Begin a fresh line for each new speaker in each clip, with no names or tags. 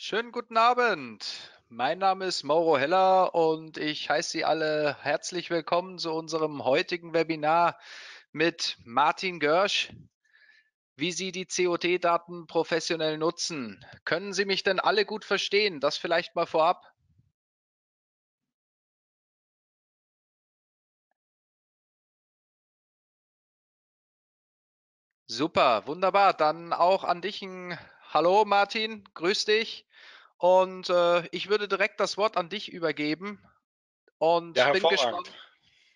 Schönen guten Abend. Mein Name ist Mauro Heller und ich heiße Sie alle herzlich willkommen zu unserem heutigen Webinar mit Martin Görsch, wie Sie die COT-Daten professionell nutzen. Können Sie mich denn alle gut verstehen? Das vielleicht mal vorab. Super, wunderbar. Dann auch an dich ein Hallo Martin, grüß dich. Und ich würde direkt das Wort an dich übergeben
Ja,
und bin
hervorragend.
gespannt.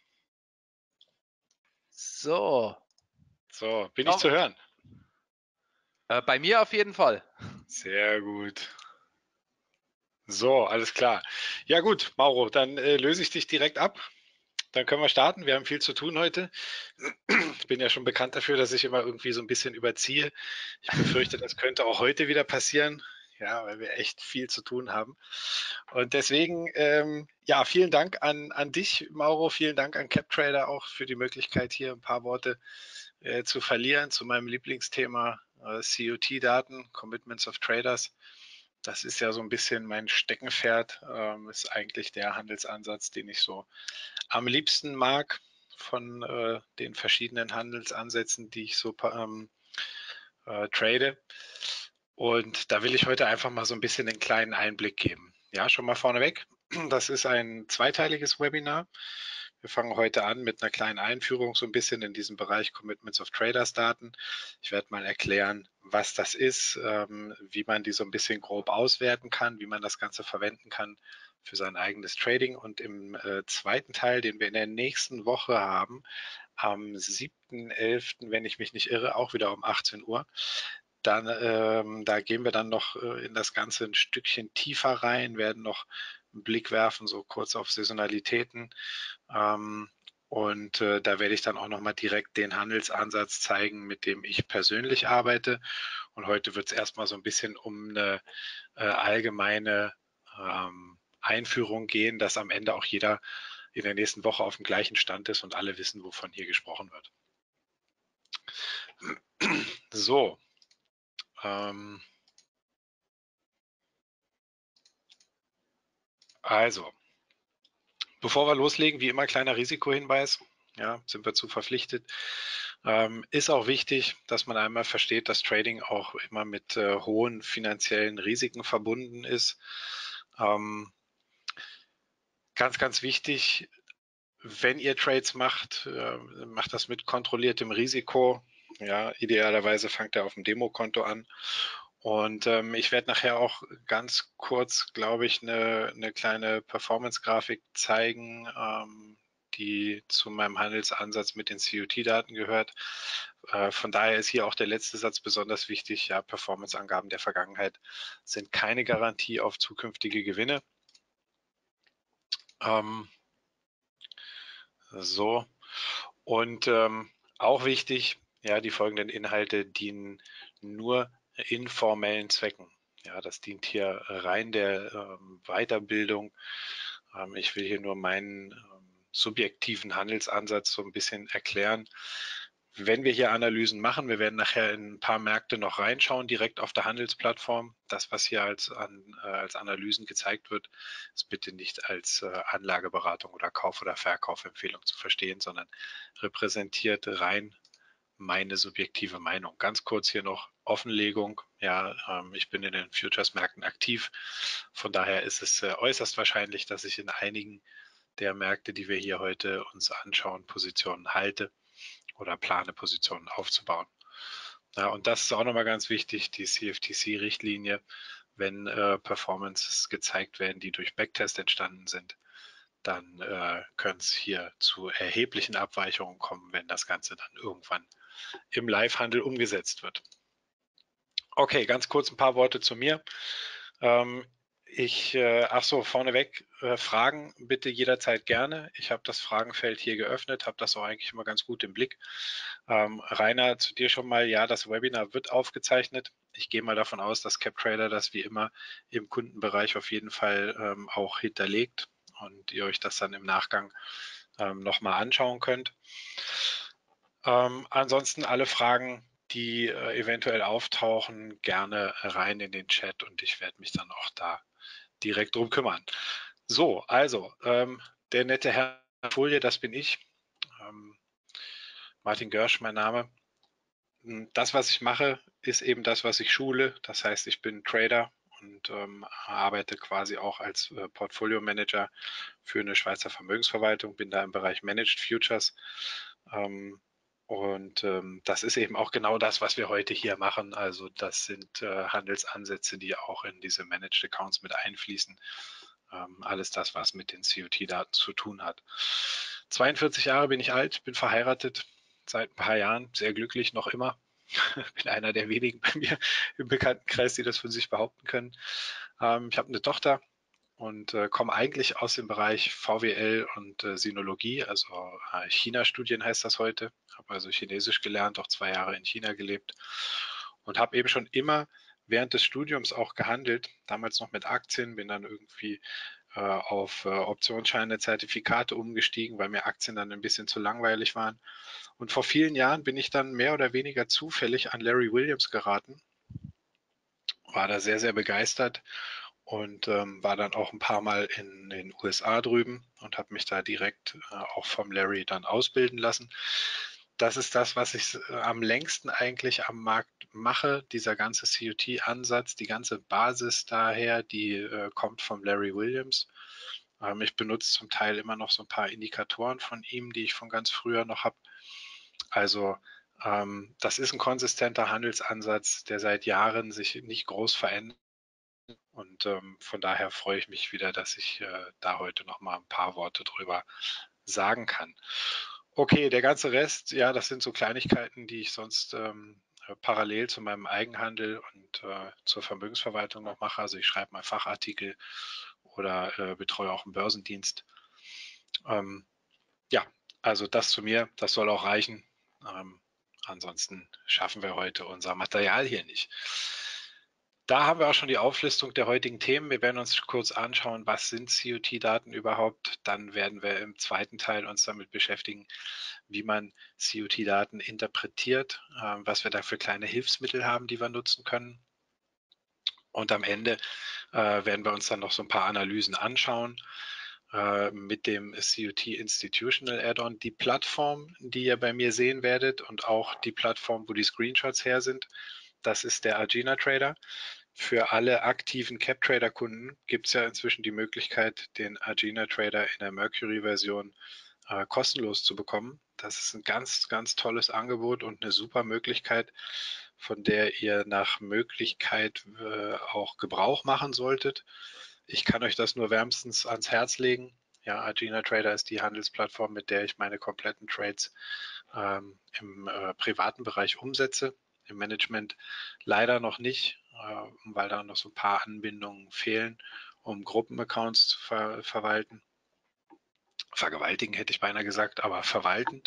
So,
So, bin ich
komm,
zu hören?
bei mir auf jeden Fall.
Sehr gut. So, alles klar. Ja gut, Mauro, dann löse ich dich direkt ab. Dann können wir starten. Wir haben viel zu tun heute. Ich bin ja schon bekannt dafür, dass ich immer irgendwie so ein bisschen überziehe. Ich befürchte, das könnte auch heute wieder passieren. Ja, weil wir echt viel zu tun haben. Und deswegen, ja, vielen Dank an dich, Mauro. Vielen Dank an CapTrader auch für die Möglichkeit, hier ein paar Worte zu verlieren zu meinem Lieblingsthema COT-Daten, Commitments of Traders. Das ist ja so ein bisschen mein Steckenpferd, ist eigentlich der Handelsansatz, den ich so am liebsten mag von den verschiedenen Handelsansätzen, die ich so trade. Und da will ich heute einfach mal so ein bisschen einen kleinen Einblick geben. Ja, schon mal vorneweg. Das ist ein zweiteiliges Webinar. Wir fangen heute an mit einer kleinen Einführung so ein bisschen in diesen Bereich Commitments of Traders Daten. Ich werde mal erklären, was das ist, wie man die so ein bisschen grob auswerten kann, wie man das Ganze verwenden kann für sein eigenes Trading. Und im zweiten Teil, den wir in der nächsten Woche haben, am 7.11., wenn ich mich nicht irre, auch wieder um 18 Uhr, dann, da gehen wir dann noch in das Ganze ein Stückchen tiefer rein, werden noch einen Blick werfen, so kurz auf Saisonalitäten. Und da werde ich dann auch nochmal direkt den Handelsansatz zeigen, mit dem ich persönlich arbeite. Und heute wird es erstmal so ein bisschen um eine allgemeine Einführung gehen, dass am Ende auch jeder in der nächsten Woche auf dem gleichen Stand ist und alle wissen, wovon hier gesprochen wird. So, ähm, also, bevor wir loslegen, wie immer kleiner Risikohinweis. Ja, sind wir zu verpflichtet. Ist auch wichtig, dass man einmal versteht, dass Trading auch immer mit hohen finanziellen Risiken verbunden ist. Ganz, ganz wichtig, wenn ihr Trades macht, macht das mit kontrolliertem Risiko. Ja, idealerweise fangt ihr auf dem Demokonto an. Und ich werde nachher auch ganz kurz, glaube ich, eine kleine Performance-Grafik zeigen, die zu meinem Handelsansatz mit den COT-Daten gehört. Von daher ist hier auch der letzte Satz besonders wichtig. Ja, Performance-Angaben der Vergangenheit sind keine Garantie auf zukünftige Gewinne. Ähm, so. Und auch wichtig, ja, die folgenden Inhalte dienen nur informellen Zwecken. Ja, das dient hier rein der Weiterbildung. Ich will hier nur meinen subjektiven Handelsansatz so ein bisschen erklären. Wenn wir hier Analysen machen, wir werden nachher in ein paar Märkte noch reinschauen, direkt auf der Handelsplattform. Das, was hier als Analysen gezeigt wird, ist bitte nicht als Anlageberatung oder Kauf- oder Verkaufempfehlung zu verstehen, sondern repräsentiert rein meine subjektive Meinung. Ganz kurz hier noch Offenlegung. Ja, ich bin in den Futures-Märkten aktiv. Von daher ist es äußerst wahrscheinlich, dass ich in einigen der Märkte, die wir hier heute uns anschauen, Positionen halte oder plane, Positionen aufzubauen. Ja, und das ist auch nochmal ganz wichtig, die CFTC-Richtlinie, wenn Performances gezeigt werden, die durch Backtest entstanden sind, dann können es hier zu erheblichen Abweichungen kommen, wenn das Ganze dann irgendwann im Live-Handel umgesetzt wird. Okay, ganz kurz ein paar Worte zu mir. Ach so, vorneweg, Fragen bitte jederzeit gerne. Ich habe das Fragenfeld hier geöffnet, habe das auch eigentlich immer ganz gut im Blick. Rainer, zu dir schon mal, ja, das Webinar wird aufgezeichnet. Ich gehe mal davon aus, dass CapTrader das wie immer im Kundenbereich auf jeden Fall auch hinterlegt und ihr euch das dann im Nachgang nochmal anschauen könnt. Ansonsten alle Fragen die eventuell auftauchen, gerne rein in den Chat und ich werde mich dann auch da direkt drum kümmern. So, also der nette Herr Folie, das bin ich. Martin Görsch, mein Name. Das, was ich mache, ist eben das, was ich schule. Das heißt, ich bin Trader und arbeite quasi auch als Portfolio Manager für eine Schweizer Vermögensverwaltung, bin da im Bereich Managed Futures. Das ist eben auch genau das, was wir heute hier machen. Also das sind Handelsansätze, die auch in diese Managed Accounts mit einfließen. Alles das, was mit den COT-Daten zu tun hat. 42 Jahre bin ich alt, bin verheiratet, seit ein paar Jahren, sehr glücklich, noch immer. Bin einer der wenigen bei mir im Bekanntenkreis, die das von sich behaupten können. Ich habe eine Tochter und komme eigentlich aus dem Bereich VWL und Sinologie, also China-Studien heißt das heute. Habe also Chinesisch gelernt, auch 2 Jahre in China gelebt und habe eben schon immer während des Studiums auch gehandelt, damals noch mit Aktien, bin dann irgendwie auf Optionsscheine, Zertifikate umgestiegen, weil mir Aktien dann ein bisschen zu langweilig waren. Und vor vielen Jahren bin ich dann mehr oder weniger zufällig an Larry Williams geraten, war da sehr, sehr begeistert und war dann auch ein paar Mal in den USA drüben und habe mich da direkt auch vom Larry dann ausbilden lassen. Das ist das, was ich am längsten eigentlich am Markt mache. Dieser ganze COT-Ansatz, die ganze Basis daher, die kommt vom Larry Williams. Ich benutze zum Teil immer noch so ein paar Indikatoren von ihm, die ich von ganz früher noch habe. Also das ist ein konsistenter Handelsansatz, der seit Jahren sich nicht groß verändert. Und von daher freue ich mich wieder, dass ich da heute noch mal ein paar Worte drüber sagen kann. Okay, der ganze Rest, ja, das sind so Kleinigkeiten, die ich sonst parallel zu meinem Eigenhandel und zur Vermögensverwaltung noch mache. Also ich schreibe mal Fachartikel oder betreue auch einen Börsendienst. Ja, also das zu mir, das soll auch reichen. Ansonsten schaffen wir heute unser Material hier nicht. Da haben wir auch schon die Auflistung der heutigen Themen. Wir werden uns kurz anschauen, was sind COT-Daten überhaupt. Dann werden wir im zweiten Teil uns damit beschäftigen, wie man COT-Daten interpretiert, was wir da für kleine Hilfsmittel haben, die wir nutzen können. Und am Ende werden wir uns dann noch so ein paar Analysen anschauen mit dem COT Institutional Add-on. Die Plattform, die ihr bei mir sehen werdet und auch die Plattform, wo die Screenshots her sind, das ist der Agena Trader. Für alle aktiven CapTrader-Kunden gibt es ja inzwischen die Möglichkeit, den Agena Trader in der Mercury-Version kostenlos zu bekommen. Das ist ein ganz, ganz tolles Angebot und eine super Möglichkeit, von der ihr nach Möglichkeit auch Gebrauch machen solltet. Ich kann euch das nur wärmstens ans Herz legen. Ja, Agena Trader ist die Handelsplattform, mit der ich meine kompletten Trades im privaten Bereich umsetze. Im Management leider noch nicht, weil da noch so ein paar Anbindungen fehlen, um Gruppenaccounts zu verwalten. Vergewaltigen hätte ich beinahe gesagt, aber verwalten.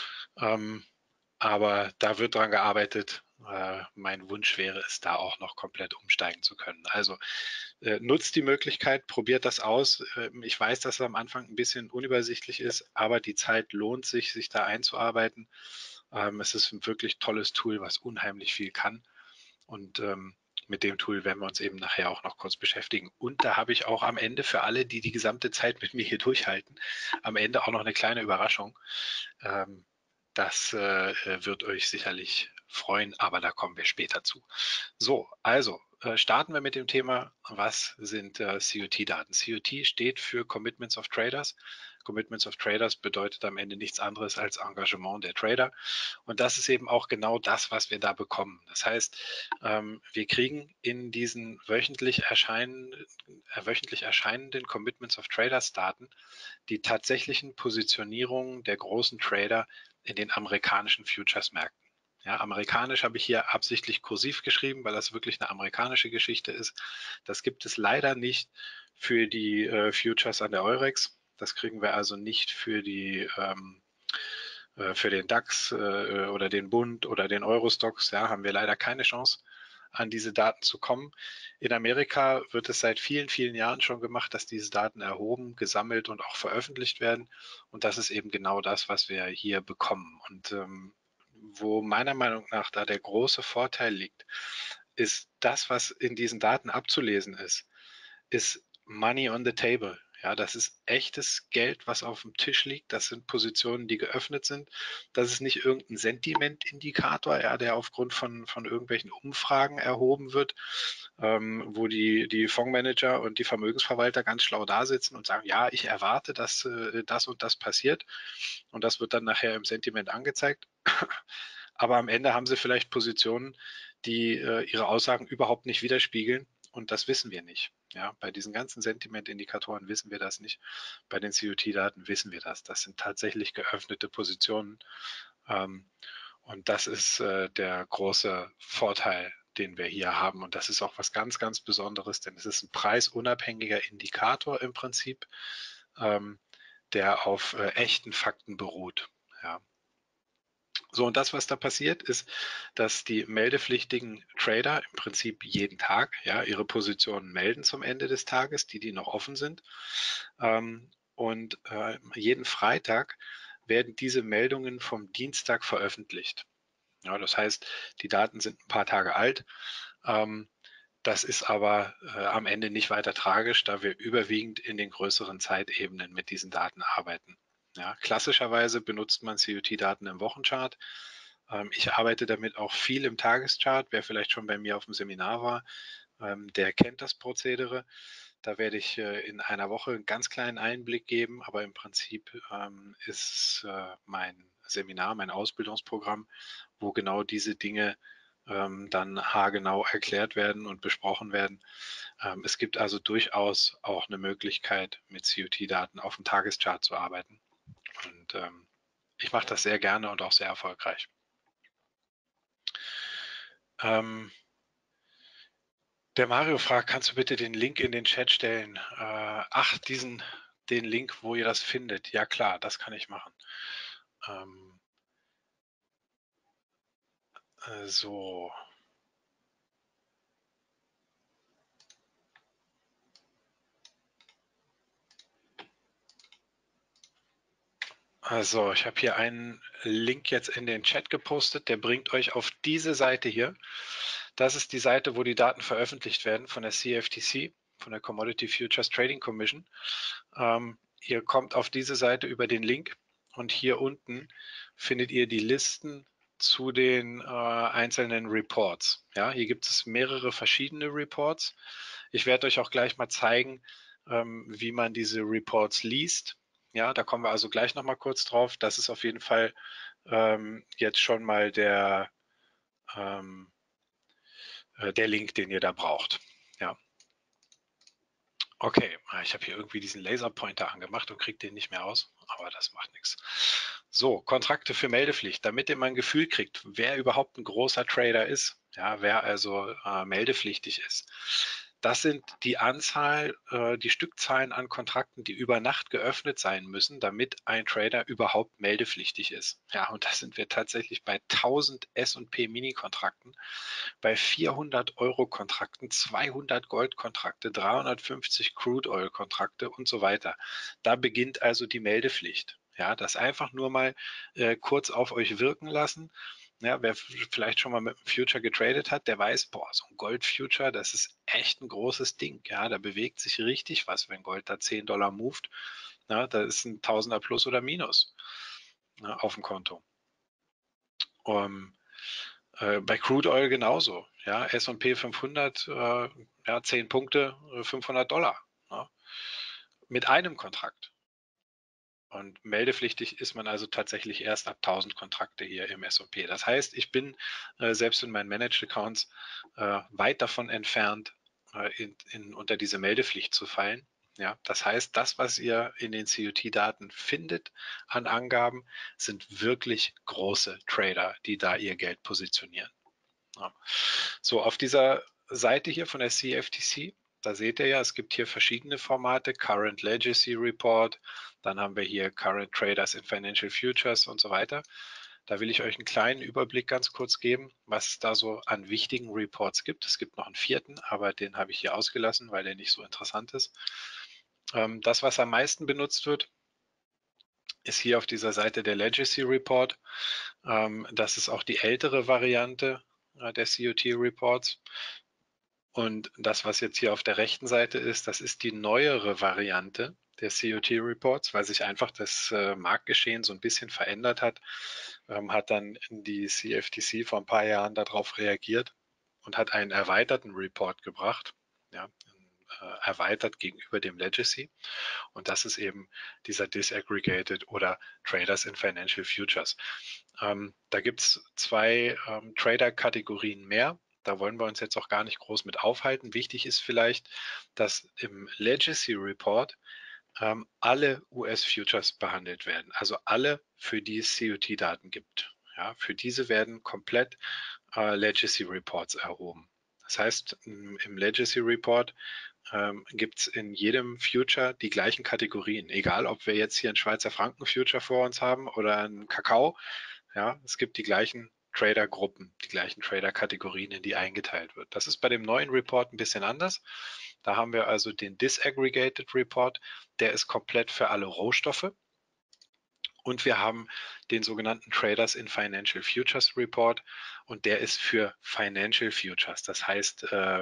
Aber da wird dran gearbeitet. Mein Wunsch wäre es, da auch noch komplett umsteigen zu können. Also nutzt die Möglichkeit, probiert das aus. Ich weiß, dass es am Anfang ein bisschen unübersichtlich ist, aber die Zeit lohnt sich, sich da einzuarbeiten. Es ist ein wirklich tolles Tool, was unheimlich viel kann. Und mit dem Tool werden wir uns eben nachher auch noch kurz beschäftigen. Und da habe ich auch am Ende für alle, die die gesamte Zeit mit mir hier durchhalten, am Ende auch noch eine kleine Überraschung. Das wird euch sicherlich freuen, aber da kommen wir später zu. So, also starten wir mit dem Thema, was sind COT-Daten? COT steht für Commitments of Traders. Commitments of Traders bedeutet am Ende nichts anderes als Engagement der Trader. Und das ist eben auch genau das, was wir da bekommen. Das heißt, wir kriegen in diesen wöchentlich erscheinenden Commitments of Traders Daten die tatsächlichen Positionierungen der großen Trader in den amerikanischen Futures-Märkten. Ja, amerikanisch habe ich hier absichtlich kursiv geschrieben, weil das wirklich eine amerikanische Geschichte ist. Das gibt es leider nicht für die Futures an der Eurex. Das kriegen wir also nicht für für den DAX oder den Bund oder den Eurostoxx. Ja, haben wir leider keine Chance, an diese Daten zu kommen. In Amerika wird es seit vielen, vielen Jahren schon gemacht, dass diese Daten erhoben, gesammelt und auch veröffentlicht werden. Und das ist eben genau das, was wir hier bekommen. Und wo meiner Meinung nach da der große Vorteil liegt, ist das, was in diesen Daten abzulesen ist Money on the table. Ja, das ist echtes Geld, was auf dem Tisch liegt. Das sind Positionen, die geöffnet sind. Das ist nicht irgendein Sentimentindikator, ja, der aufgrund von irgendwelchen Umfragen erhoben wird, wo die Fondsmanager und die Vermögensverwalter ganz schlau da sitzen und sagen, ja, ich erwarte, dass das und das passiert. Und das wird dann nachher im Sentiment angezeigt. Aber am Ende haben sie vielleicht Positionen, die ihre Aussagen überhaupt nicht widerspiegeln. Und das wissen wir nicht. Ja, bei diesen ganzen Sentiment-Indikatoren wissen wir das nicht. Bei den COT-Daten wissen wir das. Das sind tatsächlich geöffnete Positionen. Und das ist der große Vorteil, den wir hier haben. Und das ist auch was ganz, ganz Besonderes, denn es ist ein preisunabhängiger Indikator im Prinzip, der auf echten Fakten beruht. Ja. So, und das, was da passiert, ist, dass die meldepflichtigen Trader im Prinzip jeden Tag ja, ihre Positionen melden zum Ende des Tages, die noch offen sind. Und jeden Freitag werden diese Meldungen vom Dienstag veröffentlicht. Ja, das heißt, die Daten sind ein paar Tage alt. Das ist aber am Ende nicht weiter tragisch, da wir überwiegend in den größeren Zeitebenen mit diesen Daten arbeiten. Ja, klassischerweise benutzt man COT-Daten im Wochenchart. Ich arbeite damit auch viel im Tageschart. Wer vielleicht schon bei mir auf dem Seminar war, der kennt das Prozedere. Da werde ich in einer Woche einen ganz kleinen Einblick geben, aber im Prinzip ist mein Seminar, mein Ausbildungsprogramm, wo genau diese Dinge dann haargenau erklärt werden und besprochen werden. Es gibt also durchaus auch eine Möglichkeit, mit COT-Daten auf dem Tageschart zu arbeiten. Und ich mache das sehr gerne und auch sehr erfolgreich. Der Mario fragt, kannst du bitte den Link in den Chat stellen? Den Link, wo ihr das findet. Ja klar, das kann ich machen. So. Also, ich habe hier einen Link jetzt in den Chat gepostet, der bringt euch auf diese Seite hier. Das ist die Seite, wo die Daten veröffentlicht werden von der CFTC, von der Commodity Futures Trading Commission. Ihr kommt auf diese Seite über den Link und hier unten findet ihr die Listen zu den einzelnen Reports. Ja, hier gibt es mehrere verschiedene Reports. Ich werde euch auch gleich mal zeigen, wie man diese Reports liest. Ja, da kommen wir also gleich noch mal kurz drauf. Das ist auf jeden Fall jetzt schon mal der Link, den ihr da braucht. Ja. Okay, ich habe hier irgendwie diesen Laserpointer angemacht und kriege den nicht mehr aus, aber das macht nichts. So, Kontrakte für Meldepflicht, damit ihr mal ein Gefühl kriegt, wer überhaupt ein großer Trader ist, ja, wer also meldepflichtig ist. Das sind die Anzahl, die Stückzahlen an Kontrakten, die über Nacht geöffnet sein müssen, damit ein Trader überhaupt meldepflichtig ist. Ja, und da sind wir tatsächlich bei 1000 S&P Mini-Kontrakten, bei 400 Euro-Kontrakten, 200 Gold-Kontrakte, 350 Crude-Oil-Kontrakte und so weiter. Da beginnt also die Meldepflicht. Ja, das einfach nur mal kurz auf euch wirken lassen. Ja, wer vielleicht schon mal mit einem Future getradet hat, der weiß, boah, so ein Gold-Future, das ist echt ein großes Ding. Ja, da bewegt sich richtig was, wenn Gold da $10 moved. Ja, da ist ein Tausender plus oder minus auf dem Konto. Bei Crude Oil genauso. Ja, S&P 500, ja, 10 Punkte, $500. Ja, mit einem Kontrakt. Und meldepflichtig ist man also tatsächlich erst ab 1000 Kontrakte hier im S&P. Das heißt, ich bin selbst in meinen Managed Accounts weit davon entfernt, unter diese Meldepflicht zu fallen. Ja, das heißt, das, was ihr in den COT-Daten findet an Angaben, sind wirklich große Trader, die da ihr Geld positionieren. Ja. So, auf dieser Seite hier von der CFTC, da seht ihr ja, es gibt hier verschiedene Formate, Current Legacy Report, dann haben wir hier Current Traders in Financial Futures und so weiter. Da will ich euch einen kleinen Überblick ganz kurz geben, was es da so an wichtigen Reports gibt. Es gibt noch einen vierten, aber den habe ich hier ausgelassen, weil der nicht so interessant ist. Das, was am meisten benutzt wird, ist hier auf dieser Seite der Legacy Report. Das ist auch die ältere Variante der COT-Reports. Und das, was jetzt hier auf der rechten Seite ist, das ist die neuere Variante der COT-Reports, weil sich einfach das Marktgeschehen so ein bisschen verändert hat, hat dann die CFTC vor ein paar Jahren darauf reagiert und hat einen erweiterten Report gebracht, ja, erweitert gegenüber dem Legacy. Und das ist eben dieser Disaggregated oder Traders in Financial Futures. Da gibt es zwei Trader-Kategorien mehr. Da wollen wir uns jetzt auch gar nicht groß mit aufhalten. Wichtig ist vielleicht, dass im Legacy Report alle US-Futures behandelt werden, also alle, für die es COT-Daten gibt. Ja, für diese werden komplett Legacy Reports erhoben. Das heißt, im Legacy Report gibt es in jedem Future die gleichen Kategorien, egal ob wir jetzt hier einen Schweizer Franken Future vor uns haben oder einen Kakao. Ja, es gibt die gleichen Trader-Gruppen, die gleichen Trader-Kategorien, in die eingeteilt wird. Das ist bei dem neuen Report ein bisschen anders. Da haben wir also den Disaggregated Report, der ist komplett für alle Rohstoffe. Und wir haben den sogenannten Traders in Financial Futures Report und der ist für Financial Futures, das heißt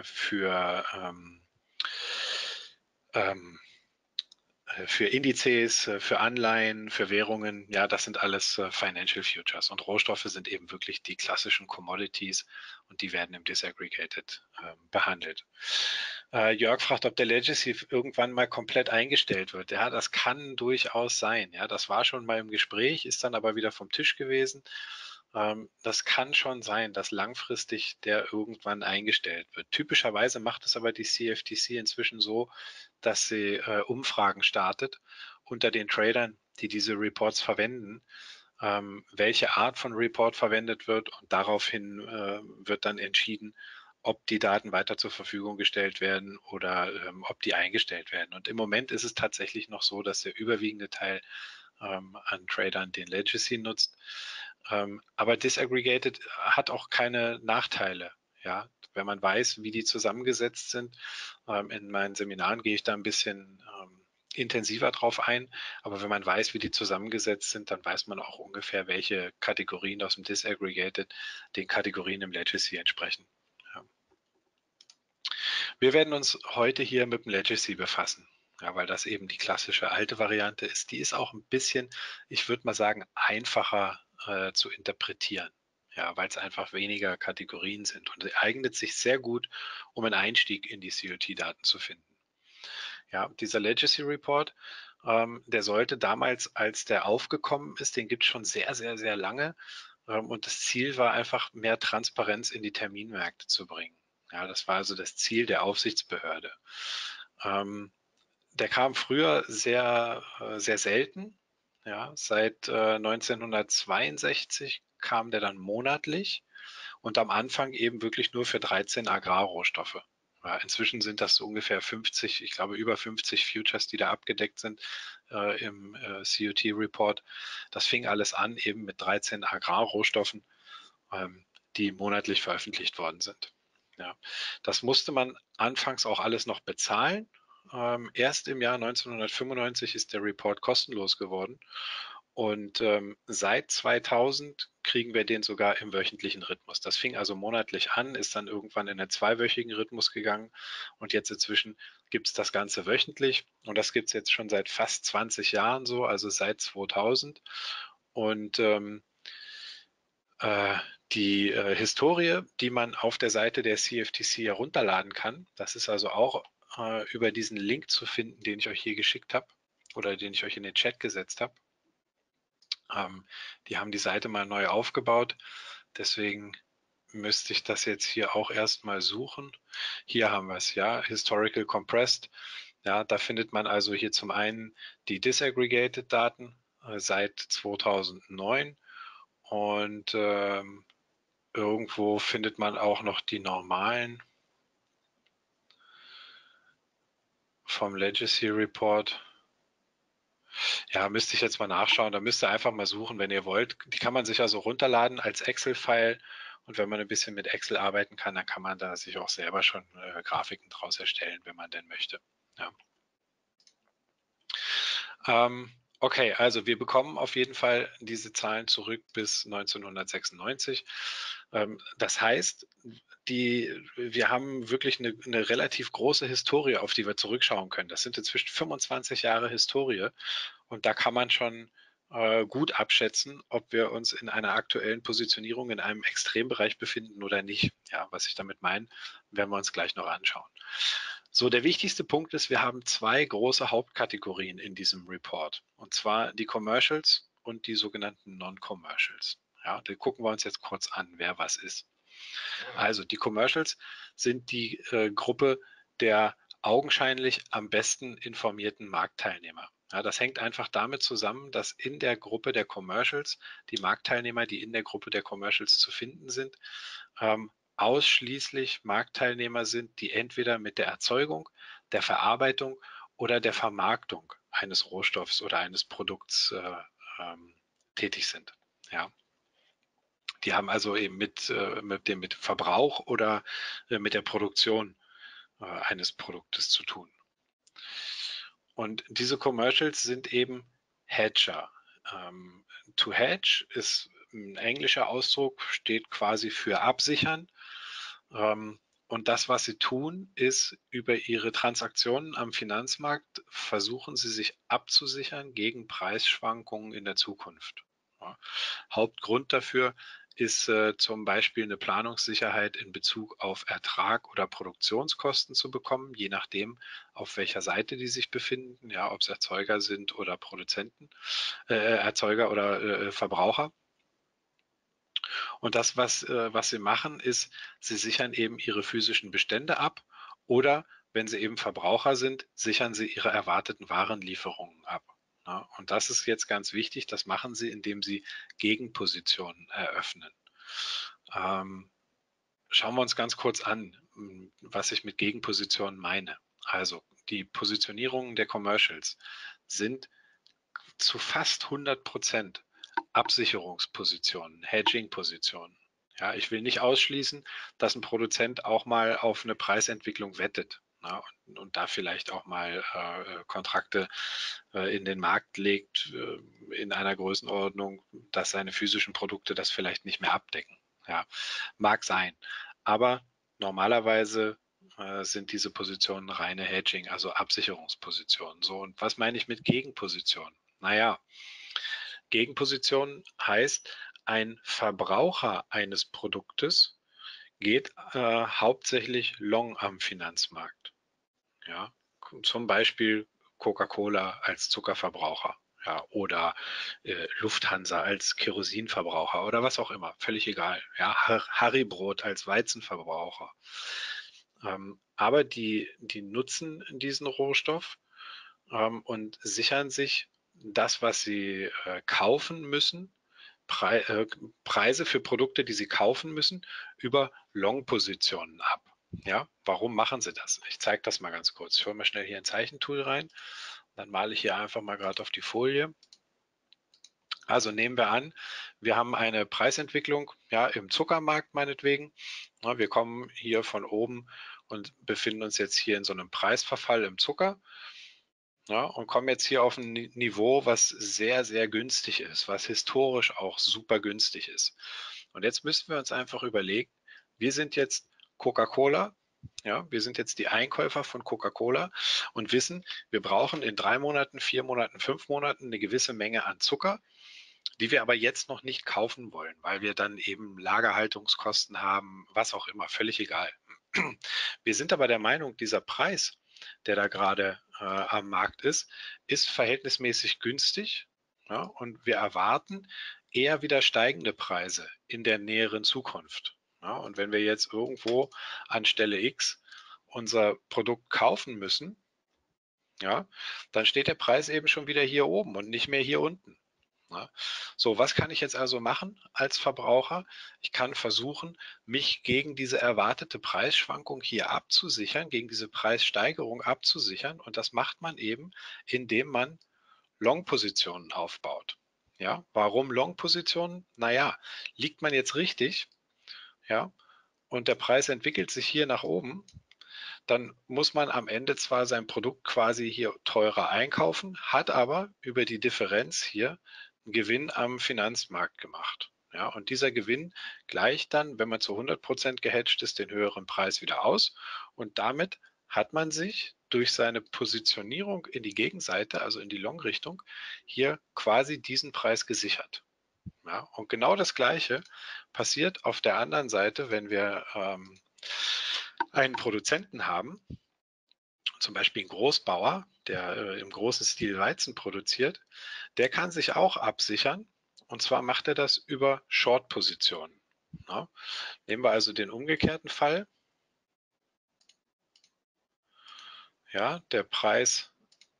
für Indizes, für Anleihen, für Währungen, ja, das sind alles Financial Futures. Und Rohstoffe sind eben wirklich die klassischen Commodities und die werden im Disaggregated behandelt. Jörg fragt, ob der Legacy irgendwann mal komplett eingestellt wird. Ja, das kann durchaus sein. Ja, das war schon mal im Gespräch, ist dann aber wieder vom Tisch gewesen. Das kann schon sein, dass langfristig der irgendwann eingestellt wird. Typischerweise macht es aber die CFTC inzwischen so, dass sie Umfragen startet unter den Tradern, die diese Reports verwenden, welche Art von Report verwendet wird und daraufhin wird dann entschieden, ob die Daten weiter zur Verfügung gestellt werden oder ob die eingestellt werden. Und im Moment ist es tatsächlich noch so, dass der überwiegende Teil an Tradern den Legacy nutzt. Aber Disaggregated hat auch keine Nachteile. Ja, wenn man weiß, wie die zusammengesetzt sind. In meinen Seminaren gehe ich da ein bisschen intensiver drauf ein. Aber wenn man weiß, wie die zusammengesetzt sind, dann weiß man auch ungefähr, welche Kategorien aus dem Disaggregated den Kategorien im Legacy entsprechen. Ja. Wir werden uns heute hier mit dem Legacy befassen. Ja, weil das eben die klassische alte Variante ist. Die ist auch ein bisschen, ich würde mal sagen, einfacher zu interpretieren. Ja, weil es einfach weniger Kategorien sind und eignet sich sehr gut, um einen Einstieg in die COT-Daten zu finden. Ja, dieser Legacy Report, der sollte damals, als der aufgekommen ist, den gibt es schon sehr, sehr, sehr lange. Und das Ziel war einfach, mehr Transparenz in die Terminmärkte zu bringen. Ja, das war also das Ziel der Aufsichtsbehörde. Der kam früher sehr, sehr selten. Ja, seit 1962 kam der dann monatlich und am Anfang eben wirklich nur für 13 Agrarrohstoffe. Ja, inzwischen sind das so ungefähr 50, ich glaube über 50 Futures, die da abgedeckt sind im COT-Report. Das fing alles an eben mit 13 Agrarrohstoffen, die monatlich veröffentlicht worden sind. Ja, das musste man anfangs auch alles noch bezahlen. Erst im Jahr 1995 ist der Report kostenlos geworden und seit 2000 kriegen wir den sogar im wöchentlichen Rhythmus. Das fing also monatlich an, ist dann irgendwann in einen zweiwöchigen Rhythmus gegangen und jetzt inzwischen gibt es das Ganze wöchentlich und das gibt es jetzt schon seit fast 20 Jahren so, also seit 2000 und die Historie, die man auf der Seite der CFTC herunterladen kann, das ist also auch über diesen Link zu finden, den ich euch hier geschickt habe oder den ich euch in den Chat gesetzt habe. Die haben die Seite mal neu aufgebaut, deswegen müsste ich das jetzt hier auch erstmal suchen. Hier haben wir es, ja, Historical Compressed. Ja, da findet man also hier zum einen die Disaggregated Daten seit 2009 und irgendwo findet man auch noch die normalen vom Legacy Report. Ja, müsste ich jetzt mal nachschauen. Da müsst ihr einfach mal suchen, wenn ihr wollt. Die kann man sich also runterladen als Excel-File. Und wenn man ein bisschen mit Excel arbeiten kann, dann kann man da sich auch selber schon Grafiken draus erstellen, wenn man denn möchte. Ja. Okay, also wir bekommen auf jeden Fall diese Zahlen zurück bis 1996. Das heißt, wir haben wirklich eine relativ große Historie, auf die wir zurückschauen können. Das sind inzwischen 25 Jahre Historie und da kann man schon gut abschätzen, ob wir uns in einer aktuellen Positionierung in einem Extrembereich befinden oder nicht. Ja, was ich damit meine, werden wir uns gleich noch anschauen. So, der wichtigste Punkt ist, wir haben zwei große Hauptkategorien in diesem Report. Und zwar die Commercials und die sogenannten Non-Commercials. Ja, da gucken wir uns jetzt kurz an, wer was ist. Also die Commercials sind die Gruppe der augenscheinlich am besten informierten Marktteilnehmer. Ja, das hängt einfach damit zusammen, dass in der Gruppe der Commercials die Marktteilnehmer, die in der Gruppe der Commercials zu finden sind, ausschließlich Marktteilnehmer sind, die entweder mit der Erzeugung, der Verarbeitung oder der Vermarktung eines Rohstoffs oder eines Produkts tätig sind. Ja. Die haben also eben mit Verbrauch oder mit der Produktion eines Produktes zu tun. Und diese Commercials sind eben Hedger. To hedge ist ein englischer Ausdruck, steht quasi für absichern. Und das, was sie tun, ist, über ihre Transaktionen am Finanzmarkt versuchen sie sich abzusichern gegen Preisschwankungen in der Zukunft. Ja. Hauptgrund dafür ist zum Beispiel eine Planungssicherheit in Bezug auf Ertrag oder Produktionskosten zu bekommen, je nachdem, auf welcher Seite die sich befinden, ja, ob es Erzeuger sind oder Produzenten, Erzeuger oder Verbraucher. Und das, was sie machen, ist, sie sichern eben ihre physischen Bestände ab oder wenn sie eben Verbraucher sind, sichern sie ihre erwarteten Warenlieferungen ab. Ja, und das ist jetzt ganz wichtig. Das machen sie, indem sie Gegenpositionen eröffnen. Schauen wir uns ganz kurz an, was ich mit Gegenpositionen meine. Also die Positionierungen der Commercials sind zu fast 100% Absicherungspositionen, Hedging-Positionen. Ja, ich will nicht ausschließen, dass ein Produzent auch mal auf eine Preisentwicklung wettet, na, und da vielleicht auch mal Kontrakte in den Markt legt in einer Größenordnung, dass seine physischen Produkte das vielleicht nicht mehr abdecken. Ja, mag sein. Aber normalerweise sind diese Positionen reine Hedging, also Absicherungspositionen. So, und was meine ich mit Gegenpositionen? Naja, Gegenposition heißt, ein Verbraucher eines Produktes geht hauptsächlich long am Finanzmarkt. Ja, zum Beispiel Coca-Cola als Zuckerverbraucher. Ja, oder Lufthansa als Kerosinverbraucher oder was auch immer, völlig egal. Ja, Haribrot als Weizenverbraucher. Aber die nutzen diesen Rohstoff und sichern sich das, was sie kaufen müssen, Preise für Produkte, die sie kaufen müssen, über Long-Positionen ab. Ja, warum machen sie das? Ich zeige das mal ganz kurz. Ich hole mal schnell hier ein Zeichentool rein. Dann male ich hier einfach mal gerade auf die Folie. Also nehmen wir an, wir haben eine Preisentwicklung, ja, im Zuckermarkt meinetwegen. Ja, wir kommen hier von oben und befinden uns jetzt hier in so einem Preisverfall im Zucker. Ja, und kommen jetzt hier auf ein Niveau, was sehr, sehr günstig ist, was historisch auch super günstig ist. Und jetzt müssen wir uns einfach überlegen, wir sind jetzt Coca-Cola, ja, wir sind jetzt die Einkäufer von Coca-Cola und wissen, wir brauchen in 3 Monaten, 4 Monaten, 5 Monaten eine gewisse Menge an Zucker, die wir aber jetzt noch nicht kaufen wollen, weil wir dann eben Lagerhaltungskosten haben, was auch immer, völlig egal. Wir sind aber der Meinung, dieser Preis, der da gerade am Markt ist verhältnismäßig günstig. Ja, und wir erwarten eher wieder steigende Preise in der näheren Zukunft. Ja, und wenn wir jetzt irgendwo an Stelle X unser Produkt kaufen müssen, ja, dann steht der Preis eben schon wieder hier oben und nicht mehr hier unten. Ja. So, was kann ich jetzt also machen als Verbraucher? Ich kann versuchen, mich gegen diese erwartete Preisschwankung hier abzusichern, gegen diese Preissteigerung abzusichern. Und das macht man eben, indem man Long-Positionen aufbaut. Ja, warum Long-Positionen? Naja, liegt man jetzt richtig, ja, und der Preis entwickelt sich hier nach oben, dann muss man am Ende zwar sein Produkt quasi hier teurer einkaufen, hat aber über die Differenz hier einen Gewinn am Finanzmarkt gemacht. Ja, und dieser Gewinn gleicht dann, wenn man zu 100% gehedged ist, den höheren Preis wieder aus. Und damit hat man sich durch seine Positionierung in die Gegenseite, also in die Long-Richtung, hier quasi diesen Preis gesichert. Ja, und genau das Gleiche passiert auf der anderen Seite, wenn wir einen Produzenten haben, zum Beispiel einen Großbauer, der im großen Stil Weizen produziert, der kann sich auch absichern. Und zwar macht er das über Short-Positionen. Ja, nehmen wir also den umgekehrten Fall. Ja, der Preis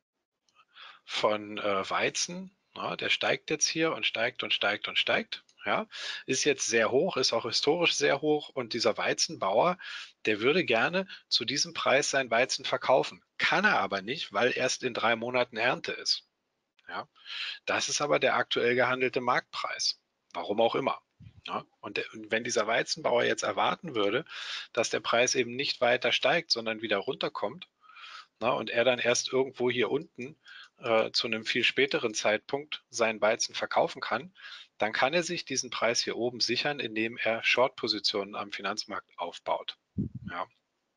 von Weizen, ja, der steigt jetzt hier und steigt und steigt und steigt. Ja, ist jetzt sehr hoch, ist auch historisch sehr hoch und dieser Weizenbauer, der würde gerne zu diesem Preis sein Weizen verkaufen, kann er aber nicht, weil erst in 3 Monaten Ernte ist. Ja, das ist aber der aktuell gehandelte Marktpreis, warum auch immer. Ja, und wenn dieser Weizenbauer jetzt erwarten würde, dass der Preis eben nicht weiter steigt, sondern wieder runterkommt, na, und er dann erst irgendwo hier unten zu einem viel späteren Zeitpunkt seinen Weizen verkaufen kann, dann kann er sich diesen Preis hier oben sichern, indem er Short-Positionen am Finanzmarkt aufbaut. Ja.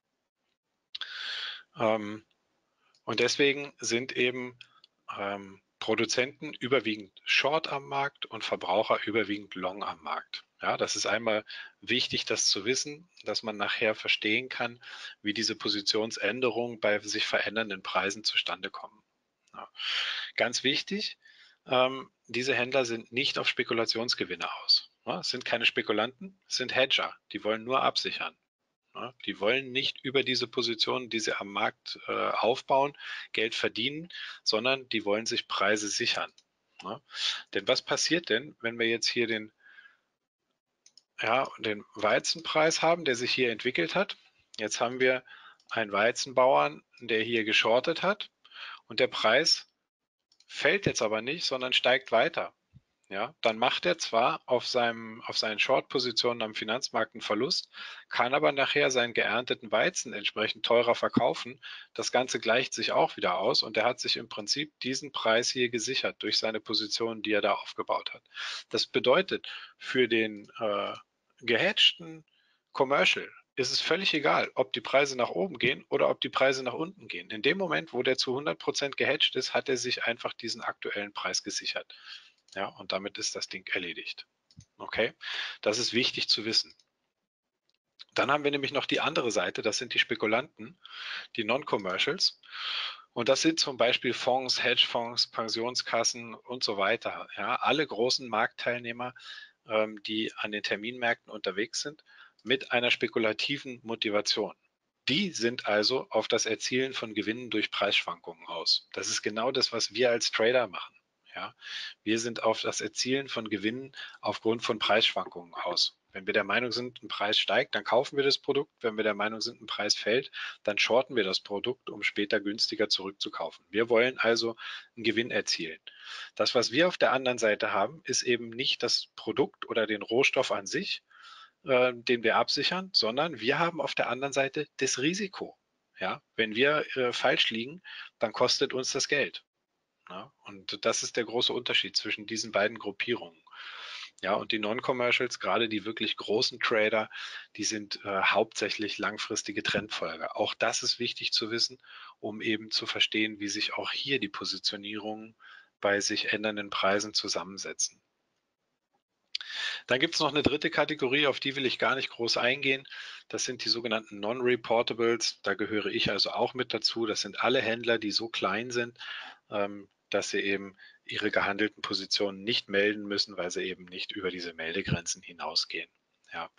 Und deswegen sind eben Produzenten überwiegend Short am Markt und Verbraucher überwiegend Long am Markt. Ja, das ist einmal wichtig, das zu wissen, dass man nachher verstehen kann, wie diese Positionsänderungen bei sich verändernden Preisen zustande kommen. Ja. Ganz wichtig, diese Händler sind nicht auf Spekulationsgewinne aus. Ja, es sind keine Spekulanten, es sind Hedger, die wollen nur absichern. Ja, die wollen nicht über diese Positionen, die sie am Markt aufbauen, Geld verdienen, sondern die wollen sich Preise sichern. Ja, denn was passiert denn, wenn wir jetzt hier den Weizenpreis haben, der sich hier entwickelt hat? Jetzt haben wir einen Weizenbauern, der hier geschortet hat und der Preis fällt jetzt aber nicht, sondern steigt weiter. Ja, dann macht er zwar auf seinen Short-Positionen am Finanzmarkt einen Verlust, kann aber nachher seinen geernteten Weizen entsprechend teurer verkaufen. Das Ganze gleicht sich auch wieder aus und er hat sich im Prinzip diesen Preis hier gesichert durch seine Position, die er da aufgebaut hat. Das bedeutet, für den gehedgten Commercial ist es völlig egal, ob die Preise nach oben gehen oder ob die Preise nach unten gehen. In dem Moment, wo der zu 100% gehedged ist, hat er sich einfach diesen aktuellen Preis gesichert. Ja, und damit ist das Ding erledigt. Okay, das ist wichtig zu wissen. Dann haben wir nämlich noch die andere Seite, das sind die Spekulanten, die Non-Commercials. Und das sind zum Beispiel Fonds, Hedgefonds, Pensionskassen und so weiter. Ja, alle großen Marktteilnehmer, die an den Terminmärkten unterwegs sind, mit einer spekulativen Motivation. Die sind also auf das Erzielen von Gewinnen durch Preisschwankungen aus. Das ist genau das, was wir als Trader machen. Ja, wir sind auf das Erzielen von Gewinnen aufgrund von Preisschwankungen aus. Wenn wir der Meinung sind, ein Preis steigt, dann kaufen wir das Produkt. Wenn wir der Meinung sind, ein Preis fällt, dann shorten wir das Produkt, um später günstiger zurückzukaufen. Wir wollen also einen Gewinn erzielen. Das, was wir auf der anderen Seite haben, ist eben nicht das Produkt oder den Rohstoff an sich, den wir absichern, sondern wir haben auf der anderen Seite das Risiko. Ja, wenn wir falsch liegen, dann kostet uns das Geld. Ja, und das ist der große Unterschied zwischen diesen beiden Gruppierungen. Ja, und die Non-Commercials, gerade die wirklich großen Trader, die sind hauptsächlich langfristige Trendfolger. Auch das ist wichtig zu wissen, um eben zu verstehen, wie sich auch hier die Positionierungen bei sich ändernden Preisen zusammensetzen. Dann gibt es noch eine dritte Kategorie, auf die will ich gar nicht groß eingehen. Das sind die sogenannten Non-Reportables. Da gehöre ich also auch mit dazu. Das sind alle Händler, die so klein sind, dass sie eben ihre gehandelten Positionen nicht melden müssen, weil sie eben nicht über diese Meldegrenzen hinausgehen. Ja.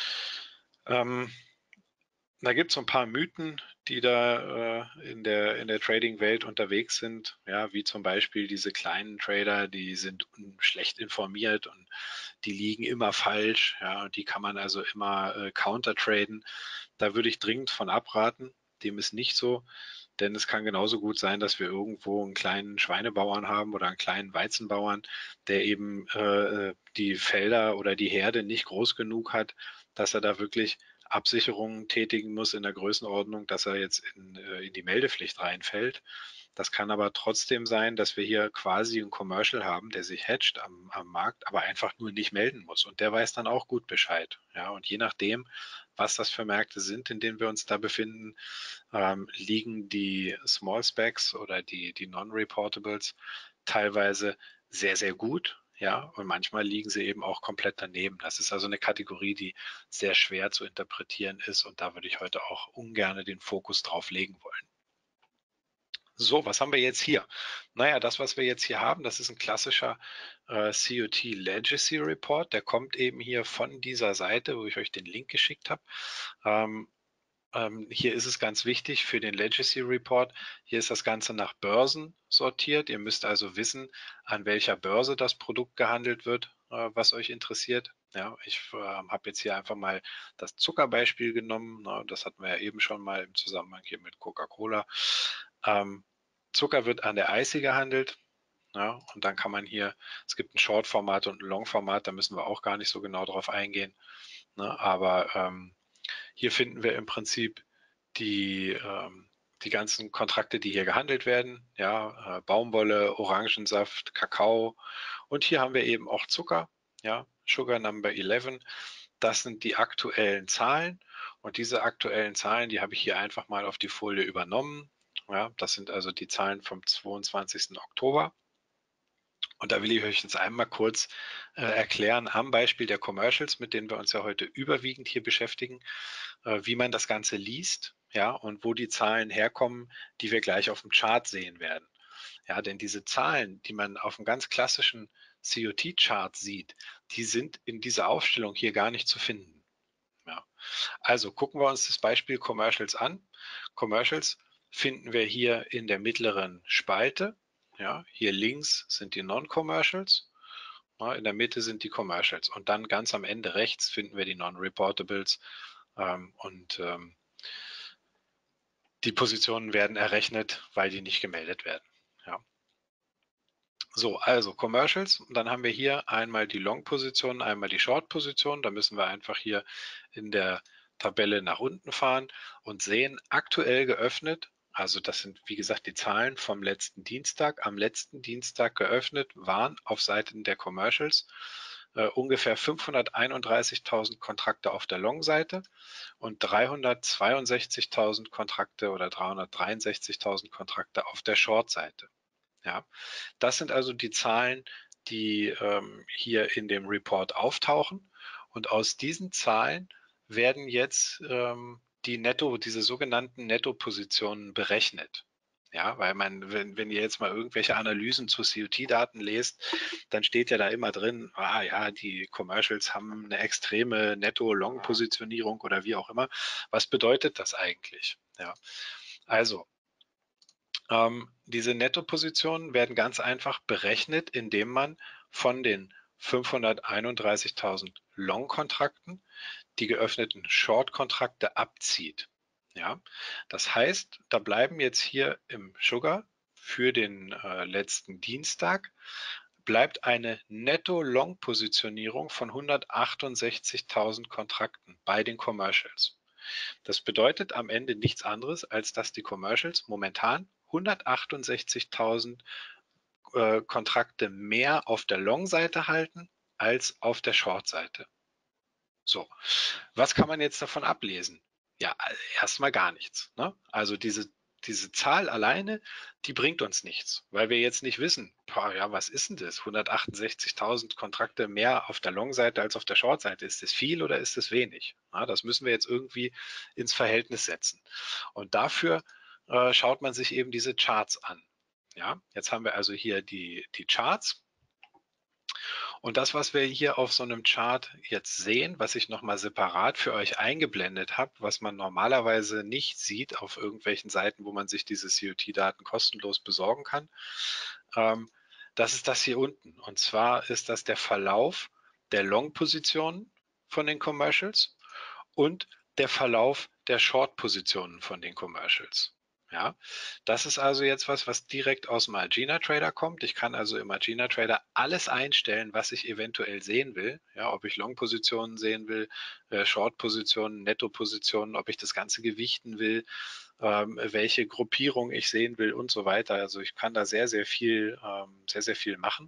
Da gibt es so ein paar Mythen, die da in der Trading-Welt unterwegs sind, ja, wie zum Beispiel diese kleinen Trader, die sind schlecht informiert und die liegen immer falsch, ja, und die kann man also immer countertraden. Da würde ich dringend von abraten. Dem ist nicht so, denn es kann genauso gut sein, dass wir irgendwo einen kleinen Schweinebauern haben oder einen kleinen Weizenbauern, der eben die Felder oder die Herde nicht groß genug hat, dass er da wirklich Absicherungen tätigen muss in der Größenordnung, dass er jetzt in die Meldepflicht reinfällt. Das kann aber trotzdem sein, dass wir hier quasi ein Commercial haben, der sich hedgt am Markt, aber einfach nur nicht melden muss. Und der weiß dann auch gut Bescheid. Ja, und je nachdem, was das für Märkte sind, in denen wir uns da befinden, liegen die Small Specs oder die Non-Reportables teilweise sehr, sehr gut. Ja, und manchmal liegen sie eben auch komplett daneben. Das ist also eine Kategorie, die sehr schwer zu interpretieren ist. Und da würde ich heute auch ungern den Fokus drauf legen wollen. So, was haben wir jetzt hier? Naja, das, was wir jetzt hier haben, das ist ein klassischer COT Legacy Report. Der kommt eben hier von dieser Seite, wo ich euch den Link geschickt habe. Hier ist es ganz wichtig für den Legacy Report. Hier ist das Ganze nach Börsen sortiert. Ihr müsst also wissen, an welcher Börse das Produkt gehandelt wird, was euch interessiert. Ja, ich habe jetzt hier einfach mal das Zuckerbeispiel genommen. Das hatten wir ja eben schon mal im Zusammenhang hier mit Coca-Cola. Zucker wird an der ICE gehandelt. Ja, und dann kann man hier, es gibt ein Short-Format und ein Long-Format, da müssen wir auch gar nicht so genau drauf eingehen. Ne, aber hier finden wir im Prinzip die ganzen Kontrakte, die hier gehandelt werden. Ja, Baumwolle, Orangensaft, Kakao. Und hier haben wir eben auch Zucker. Ja, Sugar Number 11. Das sind die aktuellen Zahlen. Und diese aktuellen Zahlen, die habe ich hier einfach mal auf die Folie übernommen. Ja, das sind also die Zahlen vom 22. Oktober. Und da will ich euch jetzt einmal kurz erklären am Beispiel der Commercials, mit denen wir uns ja heute überwiegend hier beschäftigen, wie man das Ganze liest, ja, und wo die Zahlen herkommen, die wir gleich auf dem Chart sehen werden. Ja, denn diese Zahlen, die man auf einem ganz klassischen COT-Chart sieht, die sind in dieser Aufstellung hier gar nicht zu finden. Ja. Also gucken wir uns das Beispiel Commercials an. Commercials finden wir hier in der mittleren Spalte. Ja, hier links sind die Non-Commercials. Ja, in der Mitte sind die Commercials. Und dann ganz am Ende rechts finden wir die Non-Reportables. Die Positionen werden errechnet, weil die nicht gemeldet werden. Ja. So, also Commercials. Und dann haben wir hier einmal die Long-Position, einmal die Short-Position. Da müssen wir einfach hier in der Tabelle nach unten fahren und sehen, aktuell geöffnet. Also das sind, wie gesagt, die Zahlen vom letzten Dienstag. Am letzten Dienstag geöffnet waren auf Seiten der Commercials ungefähr 531.000 Kontrakte auf der Long-Seite und 362.000 Kontrakte oder 363.000 Kontrakte auf der Short-Seite. Ja, das sind also die Zahlen, die hier in dem Report auftauchen. Und aus diesen Zahlen werden jetzt diese sogenannten Nettopositionen berechnet. Ja, weil wenn ihr jetzt mal irgendwelche Analysen zu COT-Daten lest, dann steht ja da immer drin, ja, die Commercials haben eine extreme Netto-Long-Positionierung oder wie auch immer. Was bedeutet das eigentlich? Ja, also diese Nettopositionen werden ganz einfach berechnet, indem man von den 531.000 Long-Kontrakten die geöffneten Short-Kontrakte abzieht. Ja, das heißt, da bleiben jetzt hier im Sugar für den letzten Dienstag bleibt eine Netto-Long-Positionierung von 168.000 Kontrakten bei den Commercials. Das bedeutet am Ende nichts anderes, als dass die Commercials momentan 168.000 Kontrakte mehr auf der Long-Seite halten als auf der Short-Seite. So, was kann man jetzt davon ablesen? Ja, erstmal gar nichts. Ne? Also diese Zahl alleine, die bringt uns nichts, weil wir jetzt nicht wissen, ja, was ist denn das? 168.000 Kontrakte mehr auf der Long-Seite als auf der Short-Seite. Ist das viel oder ist das wenig? Ja, das müssen wir jetzt irgendwie ins Verhältnis setzen. Und dafür schaut man sich eben diese Charts an. Ja, jetzt haben wir also hier die Charts. Und das, was wir hier auf so einem Chart jetzt sehen, was ich nochmal separat für euch eingeblendet habe, was man normalerweise nicht sieht auf irgendwelchen Seiten, wo man sich diese COT-Daten kostenlos besorgen kann, das ist das hier unten. Und zwar ist das der Verlauf der Long-Positionen von den Commercials und der Verlauf der Short-Positionen von den Commercials. Ja, das ist also jetzt was direkt aus dem Agena Trader kommt. Ich kann also im Agena Trader alles einstellen, was ich eventuell sehen will. Ja, ob ich Long-Positionen sehen will, Short-Positionen, Netto-Positionen, ob ich das Ganze gewichten will, welche Gruppierung ich sehen will und so weiter. Also ich kann da sehr viel machen.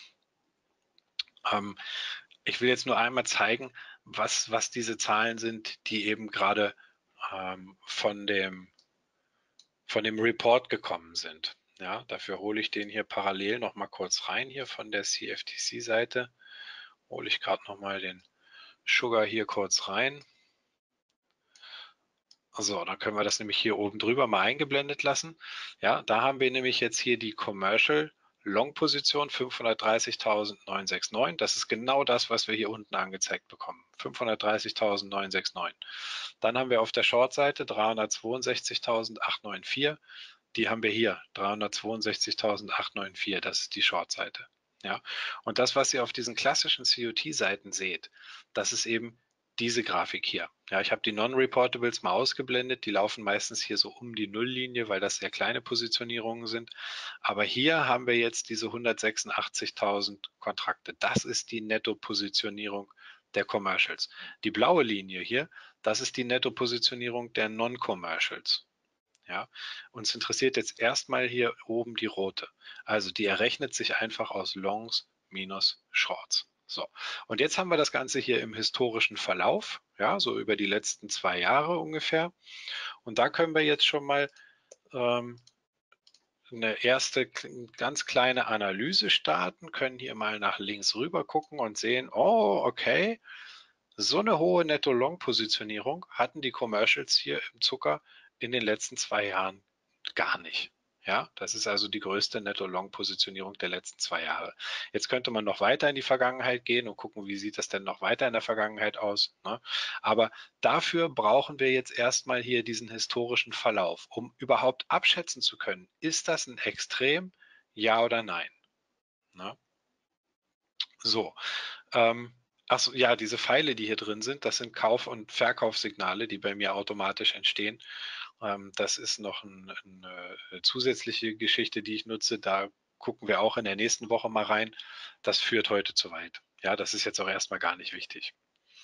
Ich will jetzt nur einmal zeigen, was diese Zahlen sind, die eben gerade von dem Report gekommen sind. Ja, dafür hole ich den hier parallel noch mal kurz rein, hier von der CFTC-Seite. Hole ich gerade noch mal den Sugar hier kurz rein. So, dann können wir das nämlich hier oben drüber mal eingeblendet lassen. Ja, da haben wir nämlich jetzt hier die Commercial Long-Position 530.969. Das ist genau das, was wir hier unten angezeigt bekommen. 530.969. Dann haben wir auf der Short-Seite 362.894. Die haben wir hier, 362.894. Das ist die Short-Seite. Ja, und das, was ihr auf diesen klassischen COT-Seiten seht, das ist eben diese Grafik hier. Ja, ich habe die Non-Reportables mal ausgeblendet. Die laufen meistens hier so um die Nulllinie, weil das sehr kleine Positionierungen sind. Aber hier haben wir jetzt diese 186.000 Kontrakte. Das ist die Netto-Positionierung der Commercials. Die blaue Linie hier, das ist die Netto-Positionierung der Non-Commercials. Ja, uns interessiert jetzt erstmal hier oben die rote. Also die errechnet sich einfach aus Longs minus Shorts. So, und jetzt haben wir das Ganze hier im historischen Verlauf, ja, so über die letzten 2 Jahre ungefähr. Und da können wir jetzt schon mal eine erste ganz kleine Analyse starten, können hier mal nach links rüber gucken und sehen, oh, okay, so eine hohe Netto-Long-Positionierung hatten die Commercials hier im Zucker in den letzten 2 Jahren gar nicht. Ja, das ist also die größte Netto-Long-Positionierung der letzten 2 Jahre. Jetzt könnte man noch weiter in die Vergangenheit gehen und gucken, wie sieht das denn noch weiter in der Vergangenheit aus. Ne? Aber dafür brauchen wir jetzt erstmal hier diesen historischen Verlauf, um überhaupt abschätzen zu können, ist das ein Extrem, ja oder nein. Ne? So, achso, ja, diese Pfeile, die hier drin sind, das sind Kauf- und Verkaufssignale, die bei mir automatisch entstehen. Das ist noch eine zusätzliche Geschichte, die ich nutze. Da gucken wir auch in der nächsten Woche mal rein. Das führt heute zu weit. Ja, das ist jetzt auch erstmal gar nicht wichtig.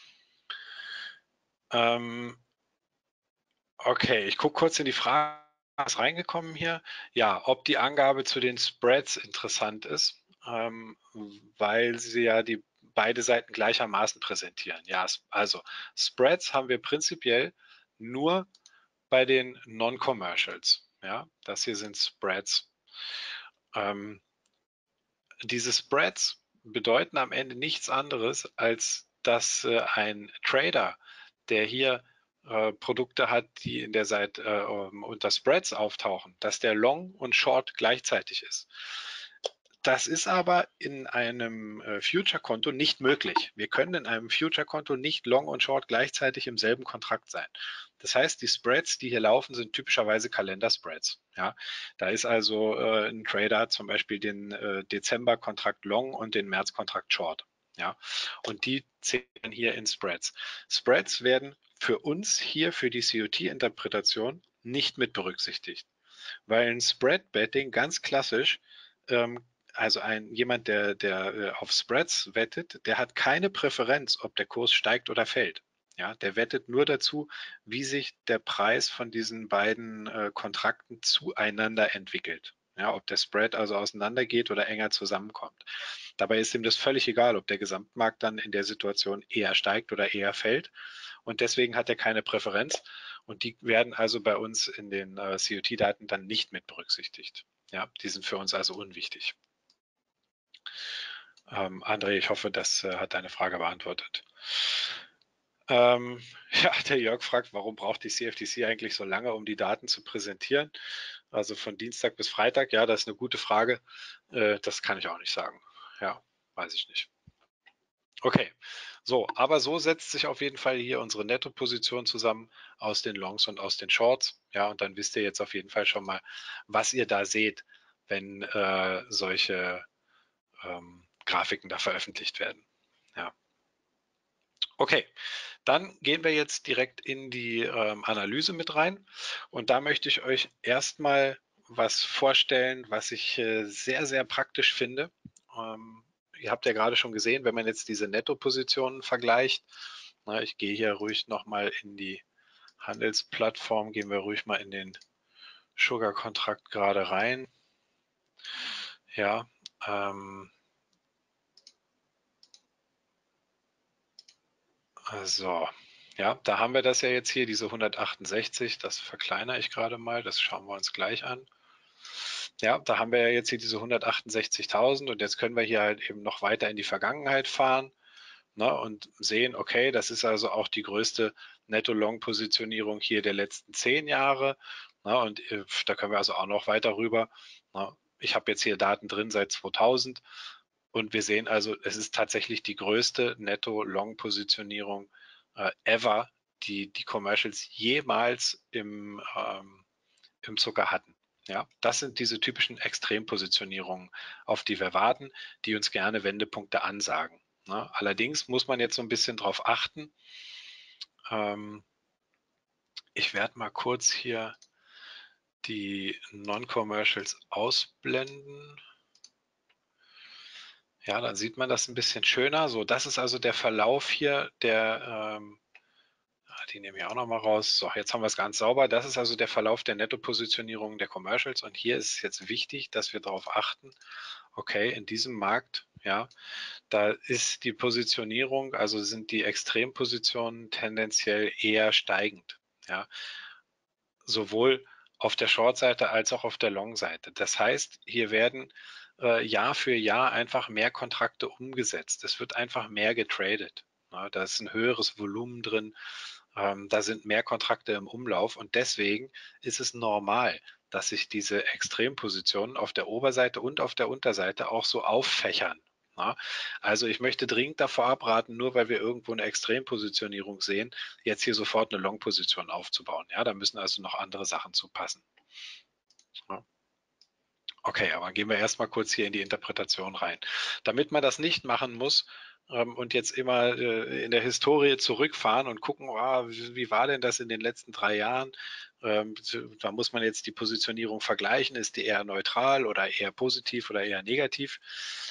Okay, ich gucke kurz in die Frage, was reingekommen hier. Ja, ob die Angabe zu den Spreads interessant ist, weil sie ja die beide Seiten gleichermaßen präsentieren. Ja, also Spreads haben wir prinzipiell nur bei den Non-Commercials. Ja, das hier sind Spreads. Ähm, diese Spreads bedeuten am Ende nichts anderes, als dass ein Trader, der hier Produkte hat, die in der Seite unter Spreads auftauchen, dass der Long und Short gleichzeitig ist. Das ist aber in einem Future-Konto nicht möglich. Wir können in einem Future-Konto nicht Long und Short gleichzeitig im selben Kontrakt sein. Das heißt, die Spreads, die hier laufen, sind typischerweise Kalender-Spreads. Ja, da ist also ein Trader zum Beispiel den Dezember-Kontrakt Long und den März-Kontrakt Short. Ja, und die zählen hier in Spreads. Spreads werden für uns hier für die COT-Interpretation nicht mit berücksichtigt, weil ein Spread-Betting ganz klassisch also jemand, der auf Spreads wettet, der hat keine Präferenz, ob der Kurs steigt oder fällt. Ja, der wettet nur dazu, wie sich der Preis von diesen beiden Kontrakten zueinander entwickelt. Ja, ob der Spread also auseinandergeht oder enger zusammenkommt. Dabei ist ihm das völlig egal, ob der Gesamtmarkt dann in der Situation eher steigt oder eher fällt. Und deswegen hat er keine Präferenz. Und die werden also bei uns in den COT-Daten dann nicht mit berücksichtigt. Ja, die sind für uns also unwichtig. André, ich hoffe, das hat deine Frage beantwortet. Ja, der Jörg fragt, warum braucht die CFTC eigentlich so lange, um die Daten zu präsentieren? Also von Dienstag bis Freitag, ja, das ist eine gute Frage. Das kann ich auch nicht sagen. Ja, weiß ich nicht. Okay, so, aber so setzt sich auf jeden Fall hier unsere Netto-Position zusammen aus den Longs und aus den Shorts. Ja, und dann wisst ihr jetzt auf jeden Fall schon mal, was ihr da seht, wenn solche Grafiken da veröffentlicht werden. Ja. Okay, Dann gehen wir jetzt direkt in die Analyse mit rein und da möchte ich euch erstmal was vorstellen, was ich sehr, sehr praktisch finde. Ihr habt ja gerade schon gesehen, wenn man jetzt diese Nettopositionen vergleicht, na, ich gehe hier ruhig nochmal in die Handelsplattform, gehen wir ruhig mal in den Sugar-Kontrakt gerade rein. Ja, so, ja, da haben wir das ja jetzt hier, diese 168, das verkleinere ich gerade mal, das schauen wir uns gleich an. Ja, da haben wir ja jetzt hier diese 168.000 und jetzt können wir hier halt eben noch weiter in die Vergangenheit fahren, ne, und sehen, okay, das ist also auch die größte Netto-Long-Positionierung hier der letzten 10 Jahre. Ne, und da können wir also auch noch weiter rüber. Ne. Ich habe jetzt hier Daten drin seit 2000 und wir sehen also, es ist tatsächlich die größte Netto-Long-Positionierung ever, die die Commercials jemals im Zucker hatten. Ja, das sind diese typischen Extrempositionierungen, auf die wir warten, die uns gerne Wendepunkte ansagen. Ne? Allerdings muss man jetzt so ein bisschen drauf achten. Ich werde mal kurz hier die Non-Commercials ausblenden. Ja, dann sieht man das ein bisschen schöner. So, das ist also der Verlauf hier der die nehme ich auch noch mal raus. So, jetzt haben wir es ganz sauber. Das ist also der Verlauf der Nettopositionierung der Commercials. Und hier ist es jetzt wichtig, dass wir darauf achten, okay, in diesem Markt, ja, da ist die Positionierung, also sind die Extrempositionen tendenziell eher steigend, ja, sowohl auf der Short-Seite als auch auf der Long-Seite. Das heißt, hier werden Jahr für Jahr einfach mehr Kontrakte umgesetzt. Es wird einfach mehr getradet. Ja, da ist ein höheres Volumen drin, da sind mehr Kontrakte im Umlauf und deswegen ist es normal, dass sich diese Extrempositionen auf der Oberseite und auf der Unterseite auch so auffächern. Ja, also ich möchte dringend davor abraten, nur weil wir irgendwo eine Extrempositionierung sehen, jetzt hier sofort eine Long-Position aufzubauen. Ja, da müssen also noch andere Sachen zu passen. Ja. Okay, aber gehen wir erstmal kurz hier in die Interpretation rein. Damit man das nicht machen muss und jetzt immer in der Historie zurückfahren und gucken, wie war denn das in den letzten 3 Jahren? Da muss man jetzt die Positionierung vergleichen. Ist die eher neutral oder eher positiv oder eher negativ?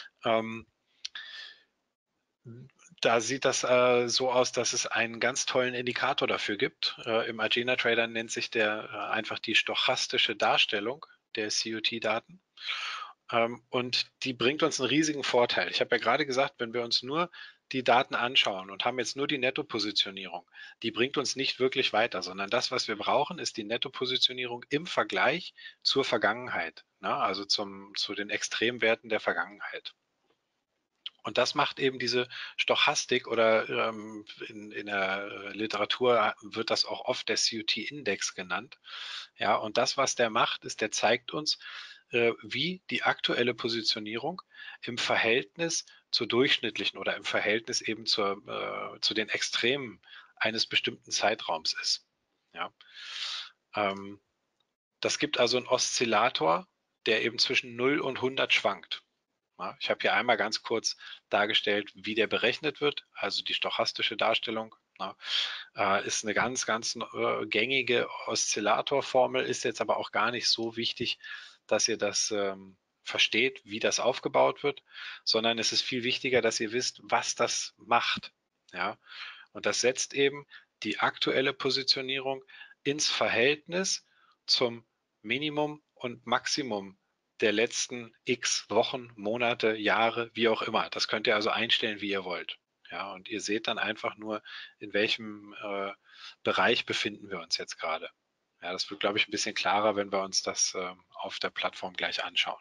Da sieht das so aus, dass es einen ganz tollen Indikator dafür gibt. Im Agena Trader nennt sich der einfach die stochastische Darstellung der COT-Daten. Und die bringt uns einen riesigen Vorteil. Ich habe ja gerade gesagt, wenn wir uns nur die Daten anschauen und haben jetzt nur die Nettopositionierung, die bringt uns nicht wirklich weiter, sondern das, was wir brauchen, ist die Nettopositionierung im Vergleich zur Vergangenheit, ne? Also zu den Extremwerten der Vergangenheit. Und das macht eben diese Stochastik oder in der Literatur wird das auch oft der COT-Index genannt. Ja, und das, was der macht, ist, der zeigt uns, wie die aktuelle Positionierung im Verhältnis zur durchschnittlichen oder im Verhältnis eben zu den Extremen eines bestimmten Zeitraums ist. Ja, ähm, das gibt also einen Oszillator, der eben zwischen 0 und 100 schwankt. Ja, ich habe hier einmal ganz kurz dargestellt, wie der berechnet wird, also die stochastische Darstellung. Ja, ist eine ganz, ganz gängige Oszillatorformel, ist jetzt aber auch gar nicht so wichtig, dass ihr das versteht, wie das aufgebaut wird, sondern es ist viel wichtiger, dass ihr wisst, was das macht. Ja, und das setzt eben die aktuelle Positionierung ins Verhältnis zum Minimum und Maximum der letzten X Wochen, Monate, Jahre, wie auch immer. Das könnt ihr also einstellen, wie ihr wollt. Ja, und ihr seht dann einfach nur, in welchem Bereich befinden wir uns jetzt gerade. Ja, das wird, glaube ich, ein bisschen klarer, wenn wir uns das auf der Plattform gleich anschauen.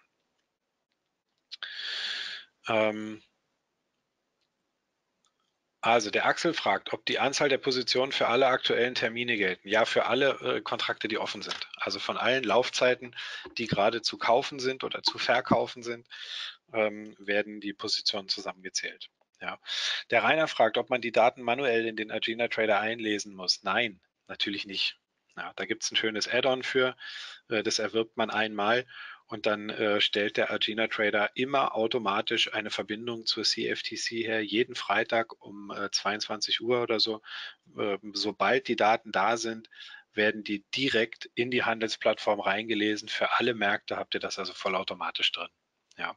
Ähm, Also der Axel fragt, ob die Anzahl der Positionen für alle aktuellen Termine gelten. Ja, für alle Kontrakte, die offen sind. Also von allen Laufzeiten, die gerade zu kaufen sind oder zu verkaufen sind, werden die Positionen zusammengezählt. Ja. Der Rainer fragt, ob man die Daten manuell in den Agena Trader einlesen muss. Nein, natürlich nicht. Ja, da gibt es ein schönes Add-on für, das erwirbt man einmal und dann stellt der Agena Trader immer automatisch eine Verbindung zur CFTC her, jeden Freitag um 22 Uhr oder so. Sobald die Daten da sind, werden die direkt in die Handelsplattform reingelesen. Für alle Märkte habt ihr das also vollautomatisch drin. Ja.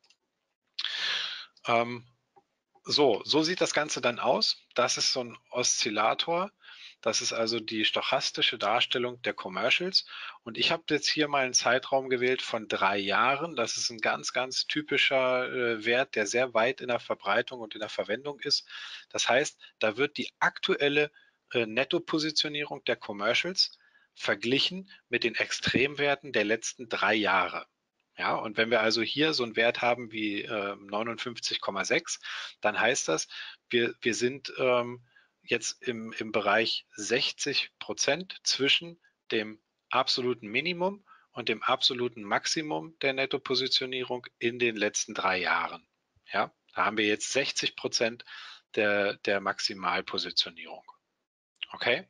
So sieht das Ganze dann aus. Das ist so ein Oszillator. Das ist also die stochastische Darstellung der Commercials. Und ich habe jetzt hier mal einen Zeitraum gewählt von 3 Jahren. Das ist ein ganz, ganz typischer Wert, der sehr weit in der Verbreitung und in der Verwendung ist. Das heißt, da wird die aktuelle Nettopositionierung der Commercials verglichen mit den Extremwerten der letzten 3 Jahre. Ja, und wenn wir also hier so einen Wert haben wie 59,6, dann heißt das, wir sind jetzt im Bereich 60% zwischen dem absoluten Minimum und dem absoluten Maximum der Nettopositionierung in den letzten 3 Jahren. Ja, da haben wir jetzt 60% der Maximalpositionierung. Okay?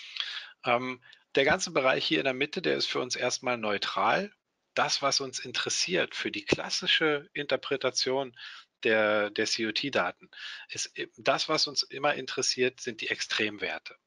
Der ganze Bereich hier in der Mitte, der ist für uns erstmal neutral. Das, was uns interessiert für die klassische Interpretation der COT-Daten, ist das, was uns immer interessiert, sind die Extremwerte.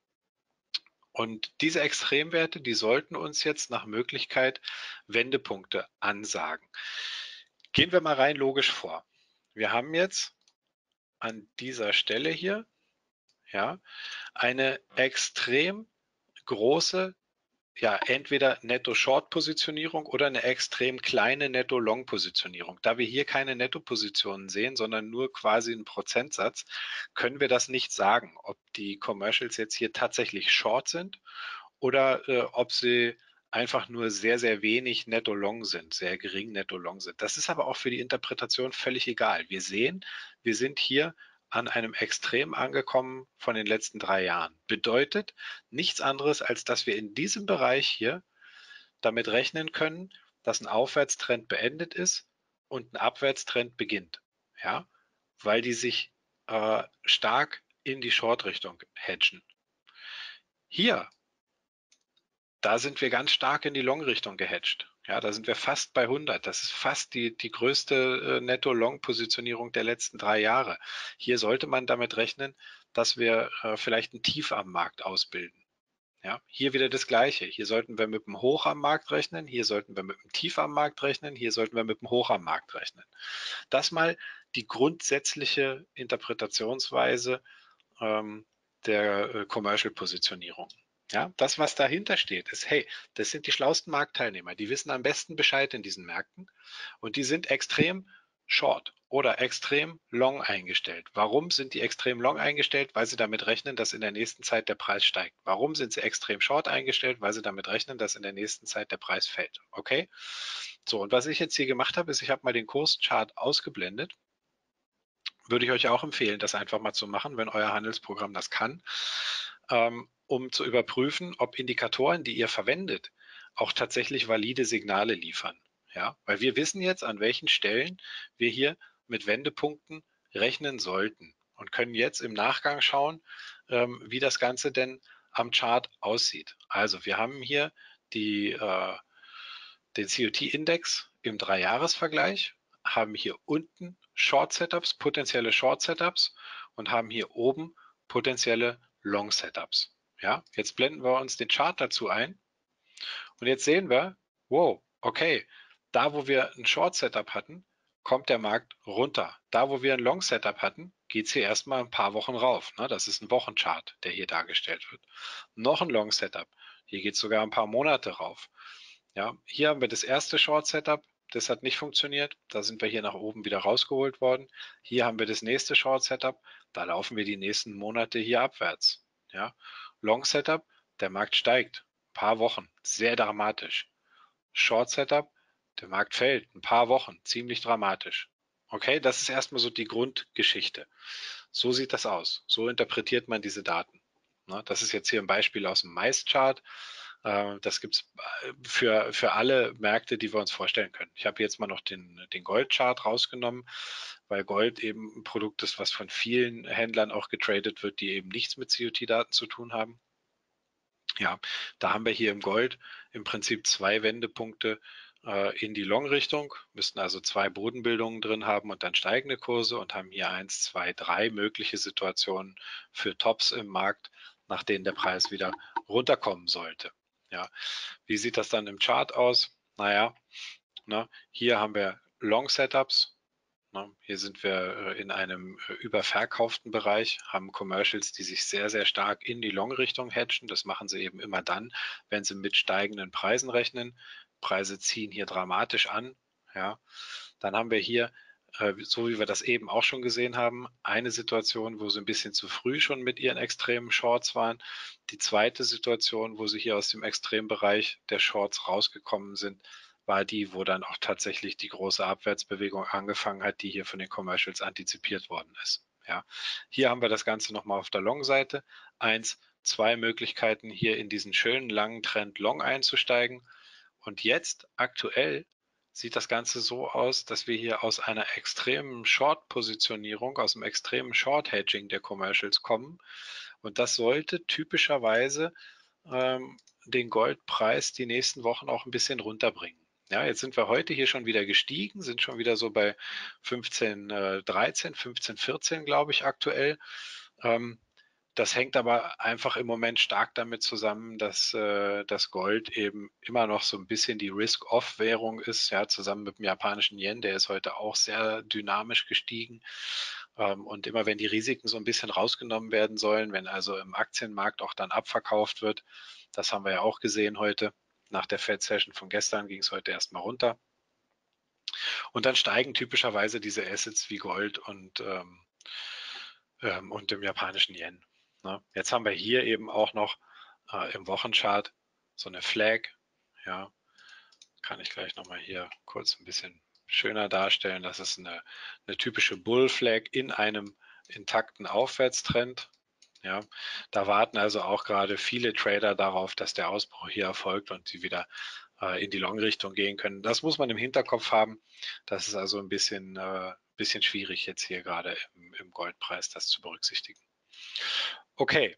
Und diese Extremwerte, die sollten uns jetzt nach Möglichkeit Wendepunkte ansagen. Gehen wir mal rein logisch vor. Wir haben jetzt an dieser Stelle hier ja, eine extrem große, ja, entweder Netto-Short-Positionierung oder eine extrem kleine Netto-Long-Positionierung. Da wir hier keine Netto-Positionen sehen, sondern nur quasi einen Prozentsatz, können wir das nicht sagen, ob die Commercials jetzt hier tatsächlich short sind oder ob sie einfach nur sehr, sehr wenig Netto-Long sind, sehr gering Netto-Long sind. Das ist aber auch für die Interpretation völlig egal. Wir sehen, wir sind hier an einem Extrem angekommen von den letzten 3 Jahren. Bedeutet nichts anderes, als dass wir in diesem Bereich hier damit rechnen können, dass ein Aufwärtstrend beendet ist und ein Abwärtstrend beginnt. Ja, weil die sich stark in die Short-Richtung hedgen. Hier, da sind wir ganz stark in die Long-Richtung gehatcht. Ja, da sind wir fast bei 100. Das ist fast die größte Netto-Long-Positionierung der letzten 3 Jahre. Hier sollte man damit rechnen, dass wir vielleicht ein Tief am Markt ausbilden. Ja, hier wieder das Gleiche. Hier sollten wir mit dem Hoch am Markt rechnen, hier sollten wir mit dem Tief am Markt rechnen, hier sollten wir mit dem Hoch am Markt rechnen. Das mal die grundsätzliche Interpretationsweise der Commercial-Positionierung. Ja, das, was dahinter steht, ist, hey, das sind die schlauesten Marktteilnehmer, die wissen am besten Bescheid in diesen Märkten und die sind extrem short oder extrem long eingestellt. Warum sind die extrem long eingestellt? Weil sie damit rechnen, dass in der nächsten Zeit der Preis steigt. Warum sind sie extrem short eingestellt? Weil sie damit rechnen, dass in der nächsten Zeit der Preis fällt. Okay? So, und was ich jetzt hier gemacht habe, ist, ich habe mal den Kurschart ausgeblendet. Würde ich euch auch empfehlen, das einfach mal zu machen, wenn euer Handelsprogramm das kann, um zu überprüfen, ob Indikatoren, die ihr verwendet, auch tatsächlich valide Signale liefern. Ja, weil wir wissen jetzt, an welchen Stellen wir hier mit Wendepunkten rechnen sollten und können jetzt im Nachgang schauen, wie das Ganze denn am Chart aussieht. Also wir haben hier den COT-Index im Dreijahresvergleich, haben hier unten Short-Setups, potenzielle Short-Setups und haben hier oben potenzielle Long-Setups. Ja, jetzt blenden wir uns den Chart dazu ein und jetzt sehen wir, wow, okay, da wo wir ein Short-Setup hatten, kommt der Markt runter. Da wo wir ein Long-Setup hatten, geht es hier erstmal ein paar Wochen rauf. Ne? Das ist ein Wochenchart, der hier dargestellt wird. Noch ein Long-Setup, hier geht es sogar ein paar Monate rauf. Ja, hier haben wir das erste Short Setup. Das hat nicht funktioniert. Da sind wir hier nach oben wieder rausgeholt worden. Hier haben wir das nächste Short Setup. Da laufen wir die nächsten Monate hier abwärts. Ja, Long Setup, der Markt steigt. Ein paar Wochen, sehr dramatisch. Short Setup, der Markt fällt. Ein paar Wochen, ziemlich dramatisch. Okay, das ist erstmal so die Grundgeschichte. So sieht das aus. So interpretiert man diese Daten. Das ist jetzt hier ein Beispiel aus dem Mais-Chart. Das gibt es für alle Märkte, die wir uns vorstellen können. Ich habe jetzt mal noch den Gold-Chart rausgenommen, weil Gold eben ein Produkt ist, was von vielen Händlern auch getradet wird, die eben nichts mit COT-Daten zu tun haben. Ja, da haben wir hier im Gold im Prinzip 2 Wendepunkte in die Long-Richtung, müssten also 2 Bodenbildungen drin haben und dann steigende Kurse und haben hier 1, 2, 3 mögliche Situationen für Tops im Markt, nach denen der Preis wieder runterkommen sollte. Ja, wie sieht das dann im Chart aus? Naja, ne, hier haben wir Long-Setups. Ne, hier sind wir in einem überverkauften Bereich, haben Commercials, die sich sehr, sehr stark in die Long-Richtung hedgen. Das machen sie eben immer dann, wenn sie mit steigenden Preisen rechnen. Preise ziehen hier dramatisch an. Ja, dann haben wir hier, so wie wir das eben auch schon gesehen haben, eine Situation, wo sie ein bisschen zu früh schon mit ihren extremen Shorts waren. Die zweite Situation, wo sie hier aus dem Extrembereich der Shorts rausgekommen sind, war die, wo dann auch tatsächlich die große Abwärtsbewegung angefangen hat, die hier von den Commercials antizipiert worden ist. Ja, hier haben wir das Ganze nochmal auf der Long-Seite. 1, 2 Möglichkeiten, hier in diesen schönen langen Trend Long einzusteigen. Und jetzt aktuell sieht das Ganze so aus, dass wir hier aus einer extremen Short-Positionierung, aus einem extremen Short-Hedging der Commercials kommen. Und das sollte typischerweise den Goldpreis die nächsten Wochen auch ein bisschen runterbringen. Ja, jetzt sind wir heute hier schon wieder gestiegen, sind schon wieder so bei 15,13, 15,14, glaube ich, aktuell. Das hängt aber einfach im Moment stark damit zusammen, dass das Gold eben immer noch so ein bisschen die Risk-Off-Währung ist, ja, zusammen mit dem japanischen Yen, der ist heute auch sehr dynamisch gestiegen. Und immer wenn die Risiken so ein bisschen rausgenommen werden sollen, wenn also im Aktienmarkt auch dann abverkauft wird, das haben wir ja auch gesehen heute. Nach der Fed-Session von gestern ging es heute erstmal runter. Und dann steigen typischerweise diese Assets wie Gold und dem japanischen Yen. Ne? Jetzt haben wir hier eben auch noch im Wochenchart so eine Flag. Ja, kann ich gleich nochmal hier kurz ein bisschen schöner darstellen. Das ist eine typische Bull Flag in einem intakten Aufwärtstrend. Ja, da warten also auch gerade viele Trader darauf, dass der Ausbruch hier erfolgt und sie wieder in die Long-Richtung gehen können. Das muss man im Hinterkopf haben. Das ist also ein bisschen schwierig jetzt hier gerade im Goldpreis, das zu berücksichtigen. Okay.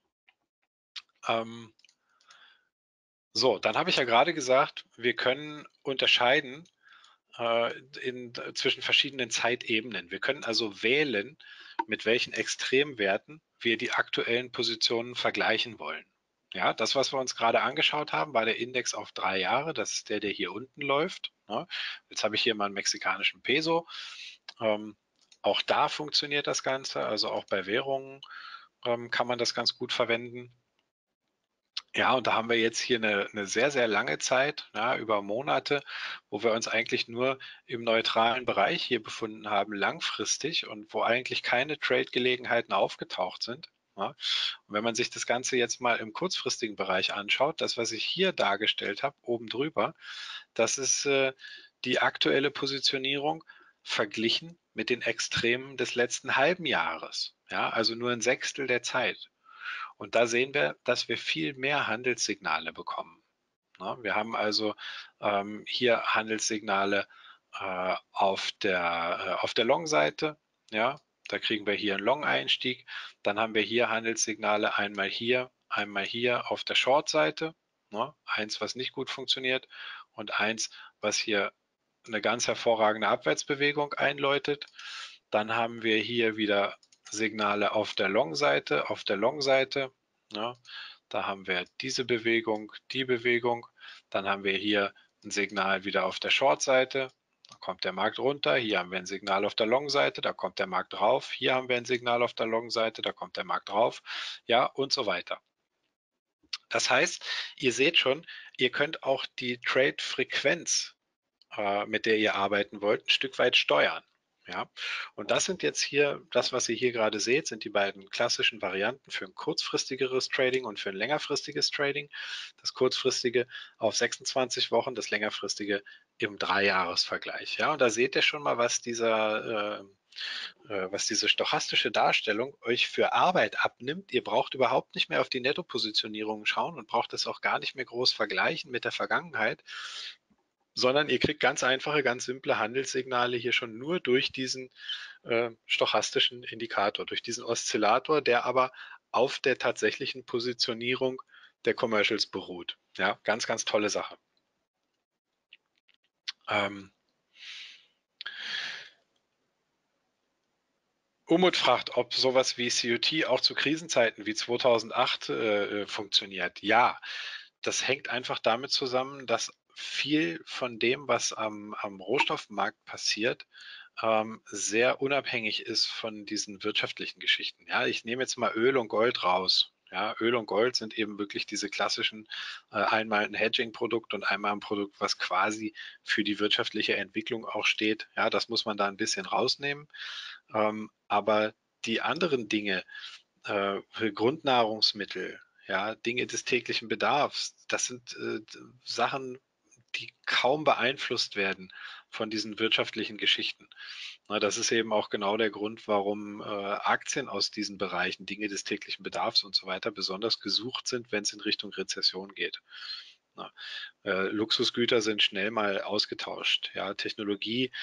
Ähm, so, dann habe ich ja gerade gesagt, wir können unterscheiden zwischen verschiedenen Zeitebenen. Wir können also wählen, mit welchen Extremwerten wir die aktuellen Positionen vergleichen wollen. Ja, das, was wir uns gerade angeschaut haben, war der Index auf 3 Jahre. Das ist der, der hier unten läuft. Ne? Jetzt habe ich hier mal einen mexikanischen Peso. Ähm, auch da funktioniert das Ganze. Also auch bei Währungen kann man das ganz gut verwenden. Ja, und da haben wir jetzt hier eine sehr, sehr lange Zeit, ja, über Monate, wo wir uns eigentlich nur im neutralen Bereich hier befunden haben, langfristig und wo eigentlich keine Trade-Gelegenheiten aufgetaucht sind. Ja. Und wenn man sich das Ganze jetzt mal im kurzfristigen Bereich anschaut, das, was ich hier dargestellt habe, oben drüber, das ist die aktuelle Positionierung verglichen mit den Extremen des letzten halben Jahres. Ja, also nur ein Sechstel der Zeit. Und da sehen wir, dass wir viel mehr Handelssignale bekommen. Ne? Wir haben also hier Handelssignale auf der Long-Seite. Ja, da kriegen wir hier einen Long-Einstieg. Dann haben wir hier Handelssignale einmal hier auf der Short-Seite. Ne? Eins, was nicht gut funktioniert und eins, was hier eine ganz hervorragende Abwärtsbewegung einläutet. Dann haben wir hier wieder Signale auf der Long-Seite, Ja, da haben wir diese Bewegung, die Bewegung. Dann haben wir hier ein Signal wieder auf der Short-Seite. Da kommt der Markt runter. Hier haben wir ein Signal auf der Long-Seite. Da kommt der Markt drauf. Hier haben wir ein Signal auf der Long-Seite. Da kommt der Markt drauf. Ja, und so weiter. Das heißt, ihr seht schon, ihr könnt auch die Trade-Frequenz mit der ihr arbeiten wollt, ein Stück weit steuern. Ja, und das sind jetzt hier, das, was ihr hier gerade seht, sind die beiden klassischen Varianten für ein kurzfristigeres Trading und für ein längerfristiges Trading. Das kurzfristige auf 26 Wochen, das längerfristige im Dreijahresvergleich. Ja, und da seht ihr schon mal, was diese stochastische Darstellung euch für Arbeit abnimmt. Ihr braucht überhaupt nicht mehr auf die Nettopositionierung schauen und braucht es auch gar nicht mehr groß vergleichen mit der Vergangenheit, sondern ihr kriegt ganz einfache, ganz simple Handelssignale hier schon nur durch diesen stochastischen Indikator, durch diesen Oszillator, der aber auf der tatsächlichen Positionierung der Commercials beruht. Ja, ganz, ganz tolle Sache. Ähm, Umut fragt, ob sowas wie COT auch zu Krisenzeiten wie 2008 funktioniert. Ja, das hängt einfach damit zusammen, dass viel von dem, was am Rohstoffmarkt passiert, sehr unabhängig ist von diesen wirtschaftlichen Geschichten. Ja, ich nehme jetzt mal Öl und Gold raus. Ja, Öl und Gold sind eben wirklich diese klassischen, einmal ein Hedging-Produkt und einmal ein Produkt, was quasi für die wirtschaftliche Entwicklung auch steht. Ja, das muss man da ein bisschen rausnehmen. Aber die anderen Dinge, Grundnahrungsmittel, ja, Dinge des täglichen Bedarfs, das sind Sachen, die kaum beeinflusst werden von diesen wirtschaftlichen Geschichten. Na, das ist eben auch genau der Grund, warum Aktien aus diesen Bereichen, Dinge des täglichen Bedarfs und so weiter, besonders gesucht sind, wenn es in Richtung Rezession geht. Na, Luxusgüter sind schnell mal ausgetauscht. Ja, Technologie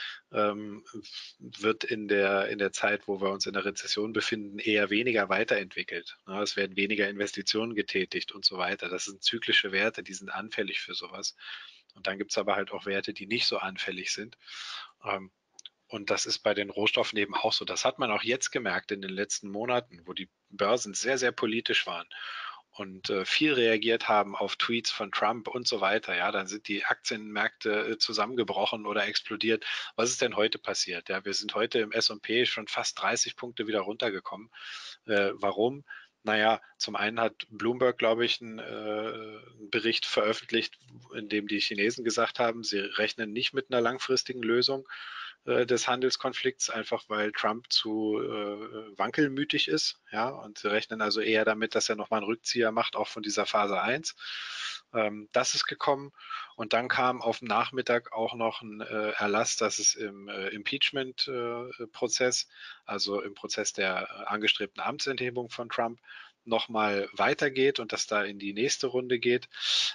wird in der Zeit, wo wir uns in der Rezession befinden, eher weniger weiterentwickelt. Ja, es werden weniger Investitionen getätigt und so weiter. Das sind zyklische Werte, die sind anfällig für sowas. Und dann gibt es aber halt auch Werte, die nicht so anfällig sind. Ähm, und das ist bei den Rohstoffen eben auch so. Das hat man auch jetzt gemerkt in den letzten Monaten, wo die Börsen sehr, sehr politisch waren und viel reagiert haben auf Tweets von Trump und so weiter. Ja, dann sind die Aktienmärkte zusammengebrochen oder explodiert. Was ist denn heute passiert? Ja, wir sind heute im S&P schon fast 30 Punkte wieder runtergekommen. Warum? Naja, zum einen hat Bloomberg, glaube ich, einen Bericht veröffentlicht, in dem die Chinesen gesagt haben, sie rechnen nicht mit einer langfristigen Lösung des Handelskonflikts, einfach weil Trump zu wankelmütig ist. Ja, und sie rechnen also eher damit, dass er nochmal einen Rückzieher macht, auch von dieser Phase 1. Das ist gekommen. Und dann kam auf dem Nachmittag auch noch ein Erlass, dass es im Impeachment-Prozess, also im Prozess der angestrebten Amtsenthebung von Trump, nochmal weitergeht und dass da in die nächste Runde geht.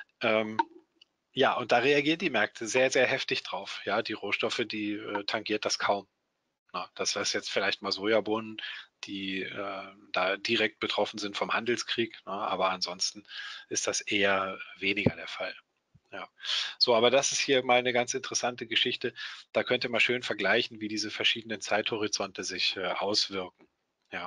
Ja, und da reagieren die Märkte sehr, sehr heftig drauf. Ja, die Rohstoffe, die tangiert das kaum. Na, das heißt jetzt vielleicht mal Sojabohnen, die da direkt betroffen sind vom Handelskrieg, na, aber ansonsten ist das eher weniger der Fall. Ja. So, aber das ist hier mal eine ganz interessante Geschichte. Da könnte man schön vergleichen, wie diese verschiedenen Zeithorizonte sich auswirken. Ja.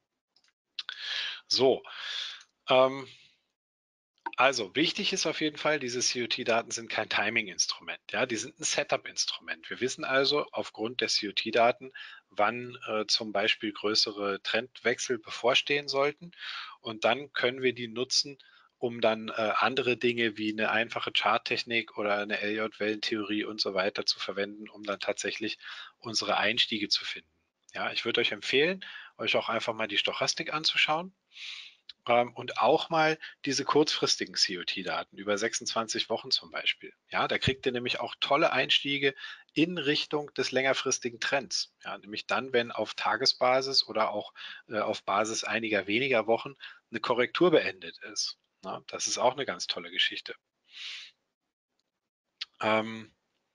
So, ähm, also wichtig ist auf jeden Fall, diese COT-Daten sind kein Timing-Instrument. Ja, die sind ein Setup-Instrument. Wir wissen also aufgrund der COT-Daten, wann zum Beispiel größere Trendwechsel bevorstehen sollten. Und dann können wir die nutzen, um dann andere Dinge wie eine einfache Charttechnik oder eine Elliott-Wellentheorie und so weiter zu verwenden, um dann tatsächlich unsere Einstiege zu finden. Ja, ich würde euch empfehlen, euch auch einfach mal die Stochastik anzuschauen und auch mal diese kurzfristigen COT-Daten über 26 Wochen zum Beispiel. Ja, da kriegt ihr nämlich auch tolle Einstiege in Richtung des längerfristigen Trends. Ja, nämlich dann, wenn auf Tagesbasis oder auch auf Basis einiger weniger Wochen eine Korrektur beendet ist. Na, das ist auch eine ganz tolle Geschichte. Ähm,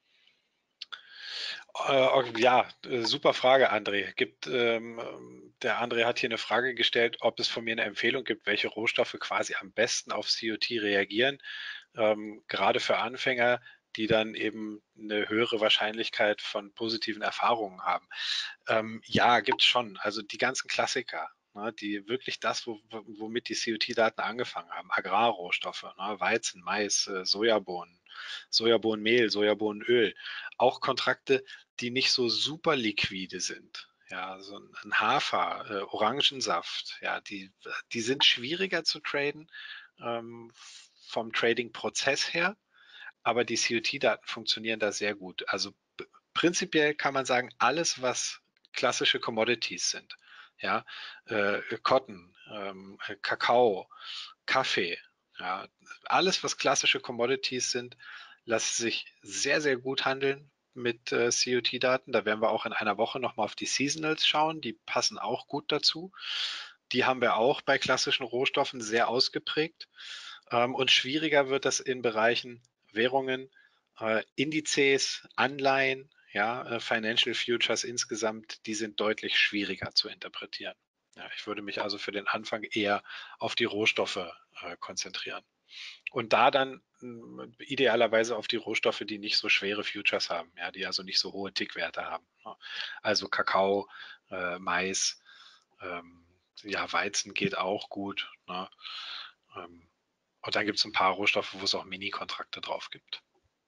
ja, super Frage, André. Der André hat hier eine Frage gestellt, ob es von mir eine Empfehlung gibt, welche Rohstoffe quasi am besten auf COT reagieren. Gerade für Anfänger, die dann eben eine höhere Wahrscheinlichkeit von positiven Erfahrungen haben. Ja, gibt's schon. Also die ganzen Klassiker, ne, die wirklich das, womit die COT-Daten angefangen haben. Agrarrohstoffe, ne, Weizen, Mais, Sojabohnen, Sojabohnenmehl, Sojabohnenöl. Auch Kontrakte, die nicht so super liquide sind. Ja, so ein Hafer, Orangensaft, ja, die sind schwieriger zu traden vom Trading-Prozess her, aber die COT-Daten funktionieren da sehr gut. Also prinzipiell kann man sagen, alles, was klassische Commodities sind, ja, Cotton, Kakao, Kaffee, ja, alles, was klassische Commodities sind, lässt sich sehr, sehr gut handeln mit COT-Daten. Da werden wir auch in einer Woche nochmal auf die Seasonals schauen. Die passen auch gut dazu. Die haben wir auch bei klassischen Rohstoffen sehr ausgeprägt. Und schwieriger wird das in Bereichen Währungen, Indizes, Anleihen, ja, Financial Futures insgesamt, die sind deutlich schwieriger zu interpretieren. Ja, ich würde mich also für den Anfang eher auf die Rohstoffe konzentrieren. und da dann idealerweise auf die Rohstoffe, die nicht so schwere Futures haben, ja, die also nicht so hohe Tickwerte haben. Ne? Also Kakao, Mais, ähm, ja, Weizen geht auch gut. Ne? Ähm, und dann gibt es ein paar Rohstoffe, wo es auch Mini-Kontrakte drauf gibt.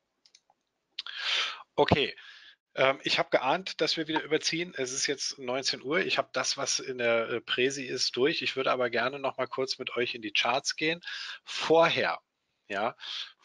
Okay, ich habe geahnt, dass wir wieder überziehen. Es ist jetzt 19 Uhr. Ich habe das, was in der Präsi ist, durch. Ich würde aber gerne noch mal kurz mit euch in die Charts gehen. Vorher, ja,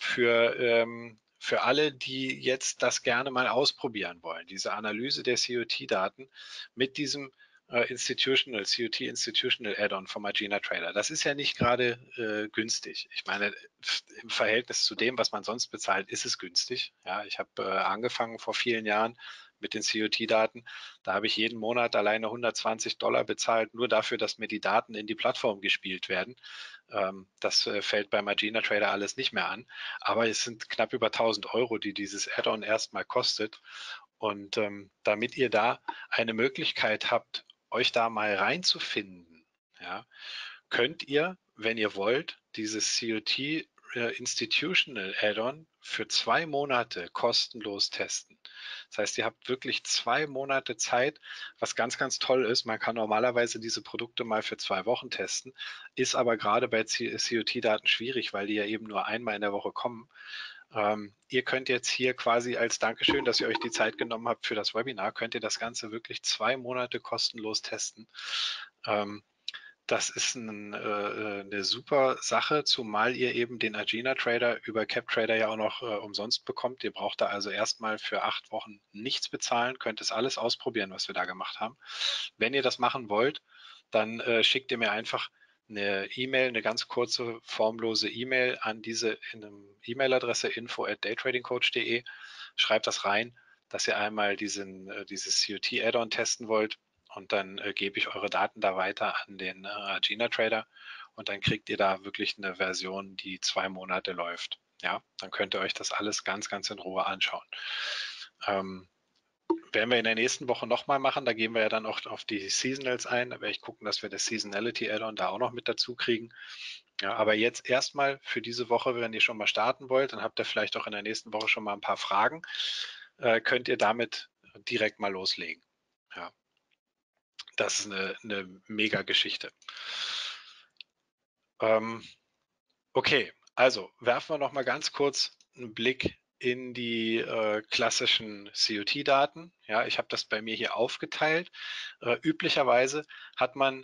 für alle, die jetzt das gerne mal ausprobieren wollen, diese Analyse der COT-Daten mit diesem COT Institutional Add-on vom Agena Trader. Das ist ja nicht gerade günstig. Ich meine, im Verhältnis zu dem, was man sonst bezahlt, ist es günstig. Ja, ich habe angefangen vor vielen Jahren mit den COT-Daten. Da habe ich jeden Monat alleine $120 bezahlt, nur dafür, dass mir die Daten in die Plattform gespielt werden. Das fällt beim Agena Trader alles nicht mehr an. Aber es sind knapp über 1.000 €, die dieses Add-on erstmal kostet. Und damit ihr da eine Möglichkeit habt, euch da mal reinzufinden, ja, könnt ihr, wenn ihr wollt, dieses COT Institutional Add-on für 2 Monate kostenlos testen. Das heißt, ihr habt wirklich 2 Monate Zeit, was ganz, ganz toll ist. Man kann normalerweise diese Produkte mal für 2 Wochen testen, ist aber gerade bei COT-Daten schwierig, weil die ja eben nur einmal in der Woche kommen. Ihr könnt jetzt hier quasi als Dankeschön, dass ihr euch die Zeit genommen habt für das Webinar, könnt ihr das Ganze wirklich 2 Monate kostenlos testen. Das ist eine super Sache, zumal ihr eben den Agena Trader über CapTrader ja auch noch umsonst bekommt. Ihr braucht da also erstmal für 8 Wochen nichts bezahlen, könnt es alles ausprobieren, was wir da gemacht haben. Wenn ihr das machen wollt, dann schickt ihr mir einfach eine E-Mail, eine ganz kurze, formlose E-Mail an diese E-Mail-Adresse info@daytradingcoach.de. Schreibt das rein, dass ihr einmal dieses COT-Add-on testen wollt und dann gebe ich eure Daten da weiter an den Agena Trader und dann kriegt ihr da wirklich eine Version, die 2 Monate läuft. Ja, dann könnt ihr euch das alles ganz, ganz in Ruhe anschauen. Werden wir in der nächsten Woche nochmal machen. Da gehen wir ja dann auch auf die Seasonals ein. Da werde ich gucken, dass wir das Seasonality Add-on da auch noch mit dazu kriegen. Ja, aber jetzt erstmal für diese Woche, wenn ihr schon mal starten wollt, dann habt ihr vielleicht auch in der nächsten Woche schon mal ein paar Fragen, könnt ihr damit direkt mal loslegen. Ja, das ist eine mega Geschichte. Okay, also werfen wir noch mal ganz kurz einen Blick in die klassischen COT-Daten. Ja, ich habe das bei mir hier aufgeteilt. Üblicherweise hat man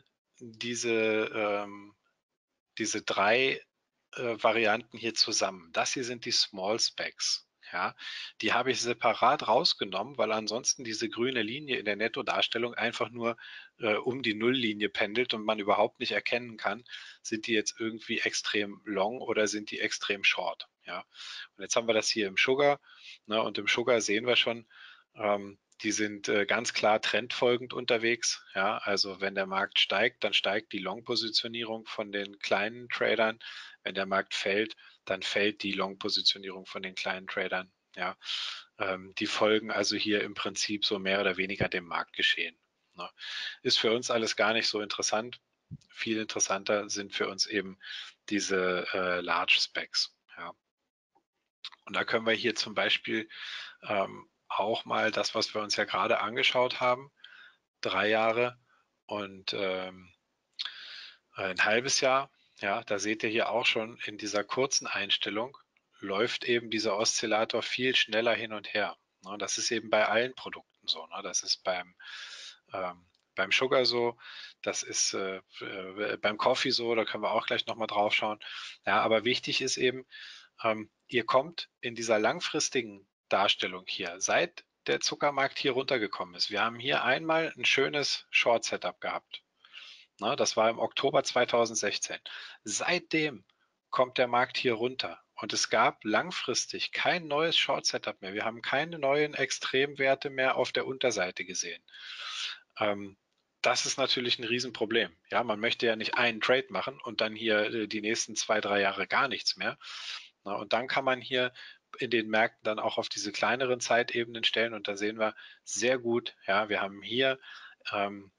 diese drei Varianten hier zusammen. Das hier sind die Small Specs. Ja, die habe ich separat rausgenommen, weil ansonsten diese grüne Linie in der Nettodarstellung einfach nur um die Nulllinie pendelt und man überhaupt nicht erkennen kann, sind die jetzt irgendwie extrem long oder sind die extrem short. Ja, und jetzt haben wir das hier im Sugar, ne, und im Sugar sehen wir schon, die sind ganz klar trendfolgend unterwegs. Ja, also wenn der Markt steigt, dann steigt die Long-Positionierung von den kleinen Tradern. Wenn der Markt fällt, dann fällt die Long-Positionierung von den kleinen Tradern. Ja, die folgen also hier im Prinzip so mehr oder weniger dem Marktgeschehen. Ne? Ist für uns alles gar nicht so interessant. Viel interessanter sind für uns eben diese Large Specs. Ja. Und da können wir hier zum Beispiel auch mal das, was wir uns ja gerade angeschaut haben, 3 Jahre und ein halbes Jahr. Ja, da seht ihr hier auch schon in dieser kurzen Einstellung läuft eben dieser Oszillator viel schneller hin und her. Ne, das ist eben bei allen Produkten so. Ne? Das ist beim Sugar so, das ist beim Coffee so, da können wir auch gleich nochmal drauf schauen. Ja, aber wichtig ist eben, ihr kommt in dieser langfristigen Darstellung hier, seit der Zuckermarkt hier runtergekommen ist. Wir haben hier einmal ein schönes Short-Setup gehabt. Na, das war im Oktober 2016. Seitdem kommt der Markt hier runter und es gab langfristig kein neues Short-Setup mehr. Wir haben keine neuen Extremwerte mehr auf der Unterseite gesehen. Das ist natürlich ein Riesenproblem. Ja, man möchte ja nicht einen Trade machen und dann hier die nächsten 2, 3 Jahre gar nichts mehr. Na, und dann kann man hier in den Märkten dann auch auf diese kleineren Zeitebenen stellen und da sehen wir sehr gut, ja, wir haben hier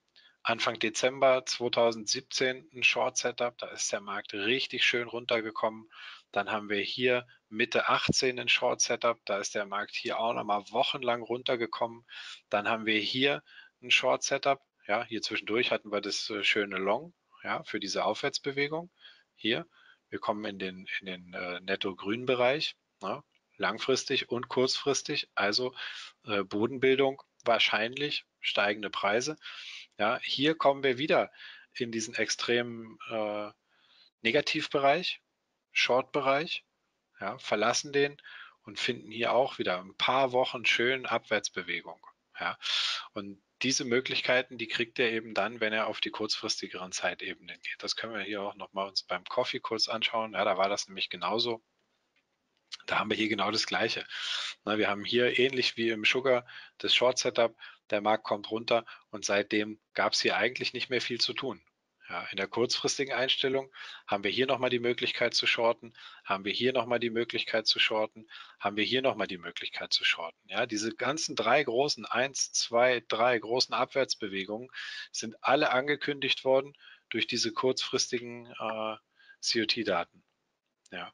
Anfang Dezember 2017 ein Short Setup, da ist der Markt richtig schön runtergekommen. Dann haben wir hier Mitte 18 ein Short Setup, da ist der Markt hier auch nochmal wochenlang runtergekommen. Dann haben wir hier ein Short Setup, ja, hier zwischendurch hatten wir das schöne Long, ja, für diese Aufwärtsbewegung. Hier, wir kommen in den netto-grünen Bereich, ja, langfristig und kurzfristig, also Bodenbildung wahrscheinlich, steigende Preise. Ja, hier kommen wir wieder in diesen extremen Negativbereich, Short-Bereich, ja, verlassen den und finden hier auch wieder ein paar Wochen schön Abwärtsbewegung. Ja. Und diese Möglichkeiten, die kriegt er eben dann, wenn er auf die kurzfristigeren Zeitebenen geht. Das können wir hier auch nochmal uns beim Coffee kurz anschauen. Ja, da war das nämlich genauso. Da haben wir hier genau das Gleiche. Na, wir haben hier ähnlich wie im Sugar das Short Setup, der Markt kommt runter und seitdem gab es hier eigentlich nicht mehr viel zu tun. Ja, in der kurzfristigen Einstellung haben wir hier nochmal die Möglichkeit zu shorten, haben wir hier nochmal die Möglichkeit zu shorten, haben wir hier nochmal die Möglichkeit zu shorten. Ja, diese ganzen drei großen, eins, zwei, drei großen Abwärtsbewegungen sind alle angekündigt worden durch diese kurzfristigen COT-Daten. Ja.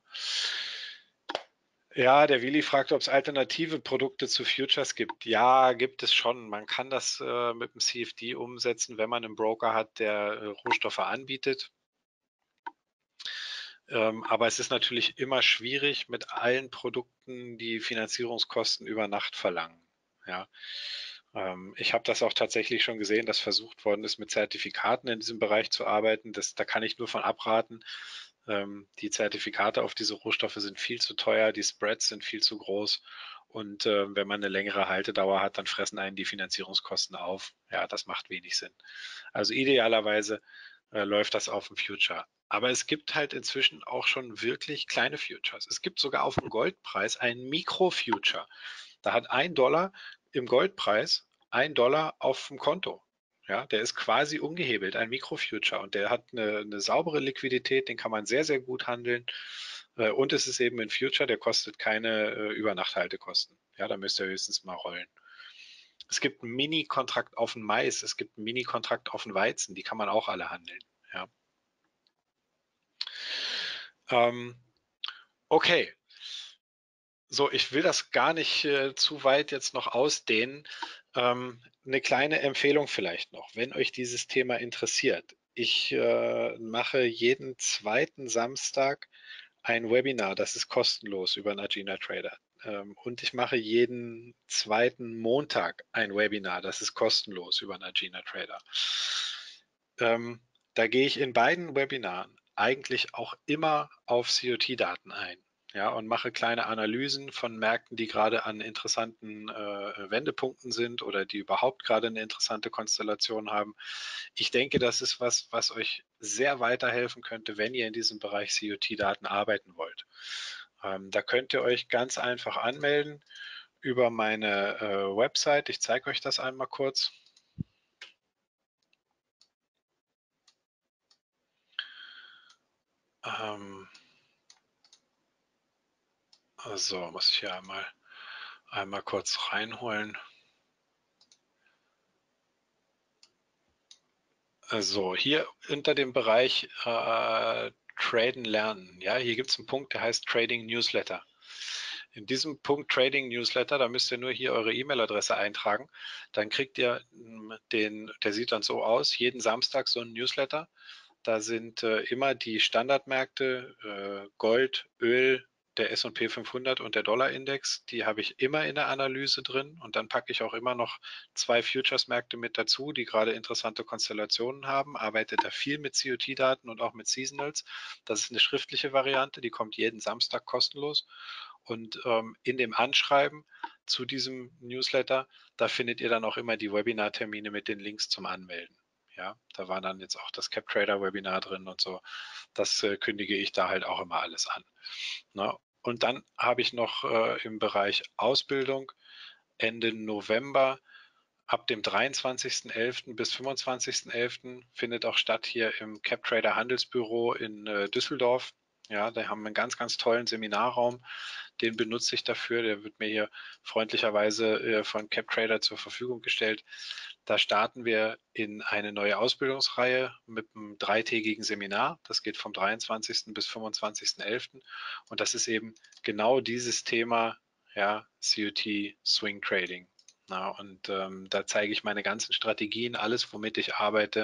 Ja, der Willi fragt, ob es alternative Produkte zu Futures gibt. Ja, gibt es schon. Man kann das mit dem CFD umsetzen, wenn man einen Broker hat, der Rohstoffe anbietet. Aber es ist natürlich immer schwierig mit allen Produkten, die Finanzierungskosten über Nacht verlangen. Ja. Ich habe das auch tatsächlich schon gesehen, dass versucht worden ist, mit Zertifikaten in diesem Bereich zu arbeiten. Da kann ich nur von abraten. Die Zertifikate auf diese Rohstoffe sind viel zu teuer, die Spreads sind viel zu groß. Und wenn man eine längere Haltedauer hat, dann fressen einen die Finanzierungskosten auf. Ja, das macht wenig Sinn. Also idealerweise läuft das auf dem Future. Aber es gibt halt inzwischen auch schon wirklich kleine Futures. Es gibt sogar auf dem Goldpreis einen Mikro-Future. Da hat $1 im Goldpreis $1 auf dem Konto. Ja, der ist quasi ungehebelt, ein Mikrofuture und der hat eine saubere Liquidität, den kann man sehr, sehr gut handeln. Und es ist eben ein Future, der kostet keine Übernachthaltekosten. Ja, da müsst ihr höchstens mal rollen. Es gibt einen Mini-Kontrakt auf den Mais, es gibt einen Mini-Kontrakt auf den Weizen, die kann man auch alle handeln. Ja. Okay, so, ich will das gar nicht zu weit jetzt noch ausdehnen. Eine kleine Empfehlung vielleicht noch, wenn euch dieses Thema interessiert. Ich mache jeden zweiten Samstag ein Webinar, das ist kostenlos über Nagina Trader. Und ich mache jeden zweiten Montag ein Webinar, das ist kostenlos über Nagina Trader. Da gehe ich in beiden Webinaren eigentlich auch immer auf COT-Daten ein. Ja, und mache kleine Analysen von Märkten, die gerade an interessanten Wendepunkten sind oder die überhaupt gerade eine interessante Konstellation haben. Ich denke, das ist was euch sehr weiterhelfen könnte, wenn ihr in diesem Bereich COT-Daten arbeiten wollt. Da könnt ihr euch ganz einfach anmelden über meine Website. Ich zeige euch das einmal kurz. So, muss ich hier einmal kurz reinholen. Also hier unter dem Bereich Traden lernen. Ja, hier gibt es einen Punkt, der heißt Trading Newsletter. In diesem Punkt Trading Newsletter, da müsst ihr nur hier eure E-Mail-Adresse eintragen. Dann kriegt ihr der sieht dann so aus, jeden Samstag so ein Newsletter. Da sind immer die Standardmärkte, Gold, Öl, der S&P 500 und der Dollarindex, die habe ich immer in der Analyse drin und dann packe ich auch immer noch 2 Futures-Märkte mit dazu, die gerade interessante Konstellationen haben, arbeite da viel mit COT-Daten und auch mit Seasonals. Das ist eine schriftliche Variante, die kommt jeden Samstag kostenlos und in dem Anschreiben zu diesem Newsletter, da findet ihr dann auch immer die Webinar-Termine mit den Links zum Anmelden. Ja, da war dann jetzt auch das CapTrader-Webinar drin und so. Das kündige ich da halt auch immer alles an. Ne? Und dann habe ich noch im Bereich Ausbildung Ende November ab dem 23.11. bis 25.11. findet auch statt hier im CapTrader Handelsbüro in Düsseldorf. Ja, da haben wir einen ganz, ganz tollen Seminarraum. Den benutze ich dafür. Der wird mir hier freundlicherweise von CapTrader zur Verfügung gestellt. Da starten wir in eine neue Ausbildungsreihe mit einem dreitägigen Seminar. Das geht vom 23. bis 25.11. Und das ist eben genau dieses Thema, ja, COT Swing Trading. Na, und da zeige ich meine ganzen Strategien, alles, womit ich arbeite.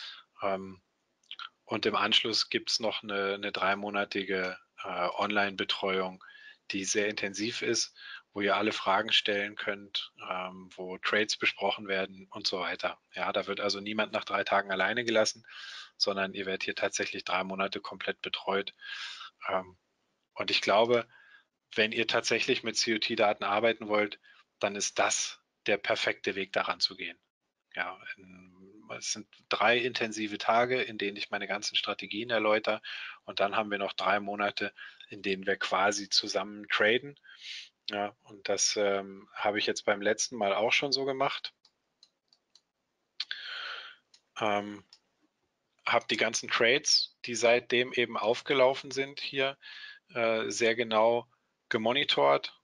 Und im Anschluss gibt es noch eine dreimonatige Online-Betreuung, die sehr intensiv ist, wo ihr alle Fragen stellen könnt, wo Trades besprochen werden und so weiter. Ja, da wird also niemand nach 3 Tagen alleine gelassen, sondern ihr werdet hier tatsächlich 3 Monate komplett betreut. Und ich glaube, wenn ihr tatsächlich mit COT-Daten arbeiten wollt, dann ist das der perfekte Weg, daran zu gehen. Ja, es sind 3 intensive Tage, in denen ich meine ganzen Strategien erläutere. Und dann haben wir noch 3 Monate, in denen wir quasi zusammen traden. Ja, und das habe ich jetzt beim letzten Mal auch schon so gemacht. Habe die ganzen Trades, die seitdem eben aufgelaufen sind, hier sehr genau gemonitort.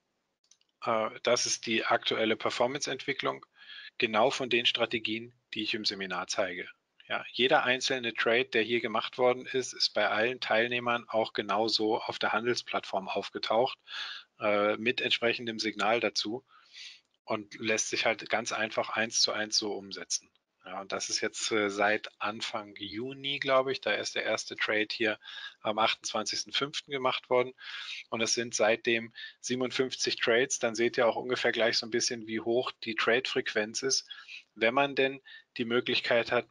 Das ist die aktuelle Performance-Entwicklung, genau von den Strategien, die ich im Seminar zeige. Ja, jeder einzelne Trade, der hier gemacht worden ist, ist bei allen Teilnehmern auch genauso auf der Handelsplattform aufgetaucht, mit entsprechendem Signal dazu und lässt sich halt ganz einfach 1:1 so umsetzen. Ja, und das ist jetzt seit Anfang Juni, glaube ich, da ist der erste Trade hier am 28.05. gemacht worden. Und es sind seitdem 57 Trades. Dann seht ihr auch ungefähr gleich so ein bisschen, wie hoch die Trade-Frequenz ist, wenn man denn die Möglichkeit hat,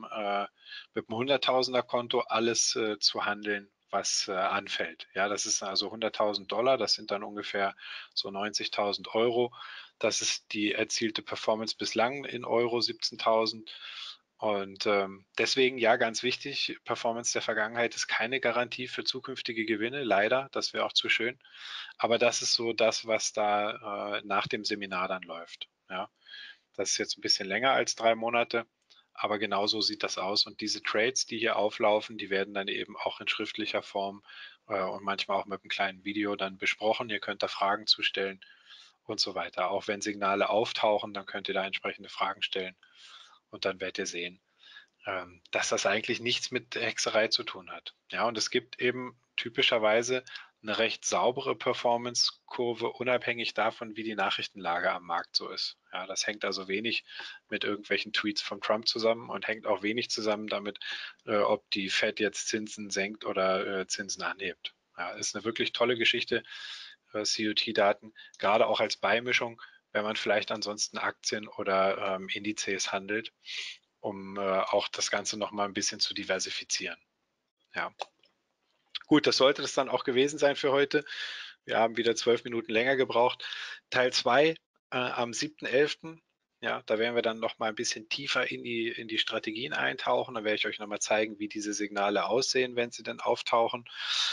mit dem 100.000er Konto alles zu handeln, was anfällt. Ja, das ist also 100.000 Dollar, das sind dann ungefähr so 90.000 Euro. Das ist die erzielte Performance bislang in Euro 17.000. Und deswegen, ja, ganz wichtig, Performance der Vergangenheit ist keine Garantie für zukünftige Gewinne, leider, das wäre auch zu schön. Aber das ist so das, was da nach dem Seminar dann läuft. Ja, das ist jetzt ein bisschen länger als 3 Monate, aber genau so sieht das aus. Und diese Trades, die hier auflaufen, die werden dann eben auch in schriftlicher Form und manchmal auch mit einem kleinen Video dann besprochen. Ihr könnt da Fragen zu stellen und so weiter. Auch wenn Signale auftauchen, dann könnt ihr da entsprechende Fragen stellen und dann werdet ihr sehen, dass das eigentlich nichts mit Hexerei zu tun hat. Ja, und es gibt eben typischerweise eine recht saubere Performance-Kurve, unabhängig davon, wie die Nachrichtenlage am Markt so ist. Ja, das hängt also wenig mit irgendwelchen Tweets von Trump zusammen und hängt auch wenig zusammen damit, ob die Fed jetzt Zinsen senkt oder Zinsen anhebt. Ja, ist eine wirklich tolle Geschichte, COT-Daten, gerade auch als Beimischung, wenn man vielleicht ansonsten Aktien oder Indizes handelt, um auch das Ganze nochmal ein bisschen zu diversifizieren. Ja. Gut, das sollte das dann auch gewesen sein für heute. Wir haben wieder 12 Minuten länger gebraucht. Teil 2 am 7.11. Ja, da werden wir dann noch mal ein bisschen tiefer in die Strategien eintauchen. Da werde ich euch noch mal zeigen, wie diese Signale aussehen, wenn sie dann auftauchen.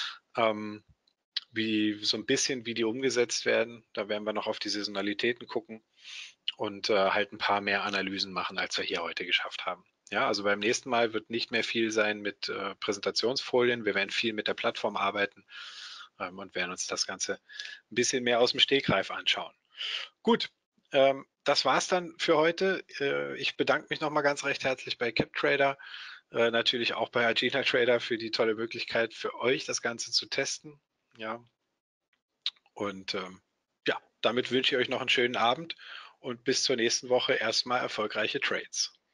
So ein bisschen, wie die umgesetzt werden. Da werden wir noch auf die Saisonalitäten gucken und halt ein paar mehr Analysen machen, als wir hier heute geschafft haben. Ja, also beim nächsten Mal wird nicht mehr viel sein mit Präsentationsfolien. Wir werden viel mit der Plattform arbeiten und werden uns das Ganze ein bisschen mehr aus dem Stegreif anschauen. Gut, das war's dann für heute. Ich bedanke mich nochmal ganz recht herzlich bei CapTrader, natürlich auch bei Agena Trader für die tolle Möglichkeit für euch, das Ganze zu testen. Ja, und ja, damit wünsche ich euch noch einen schönen Abend und bis zur nächsten Woche erstmal erfolgreiche Trades.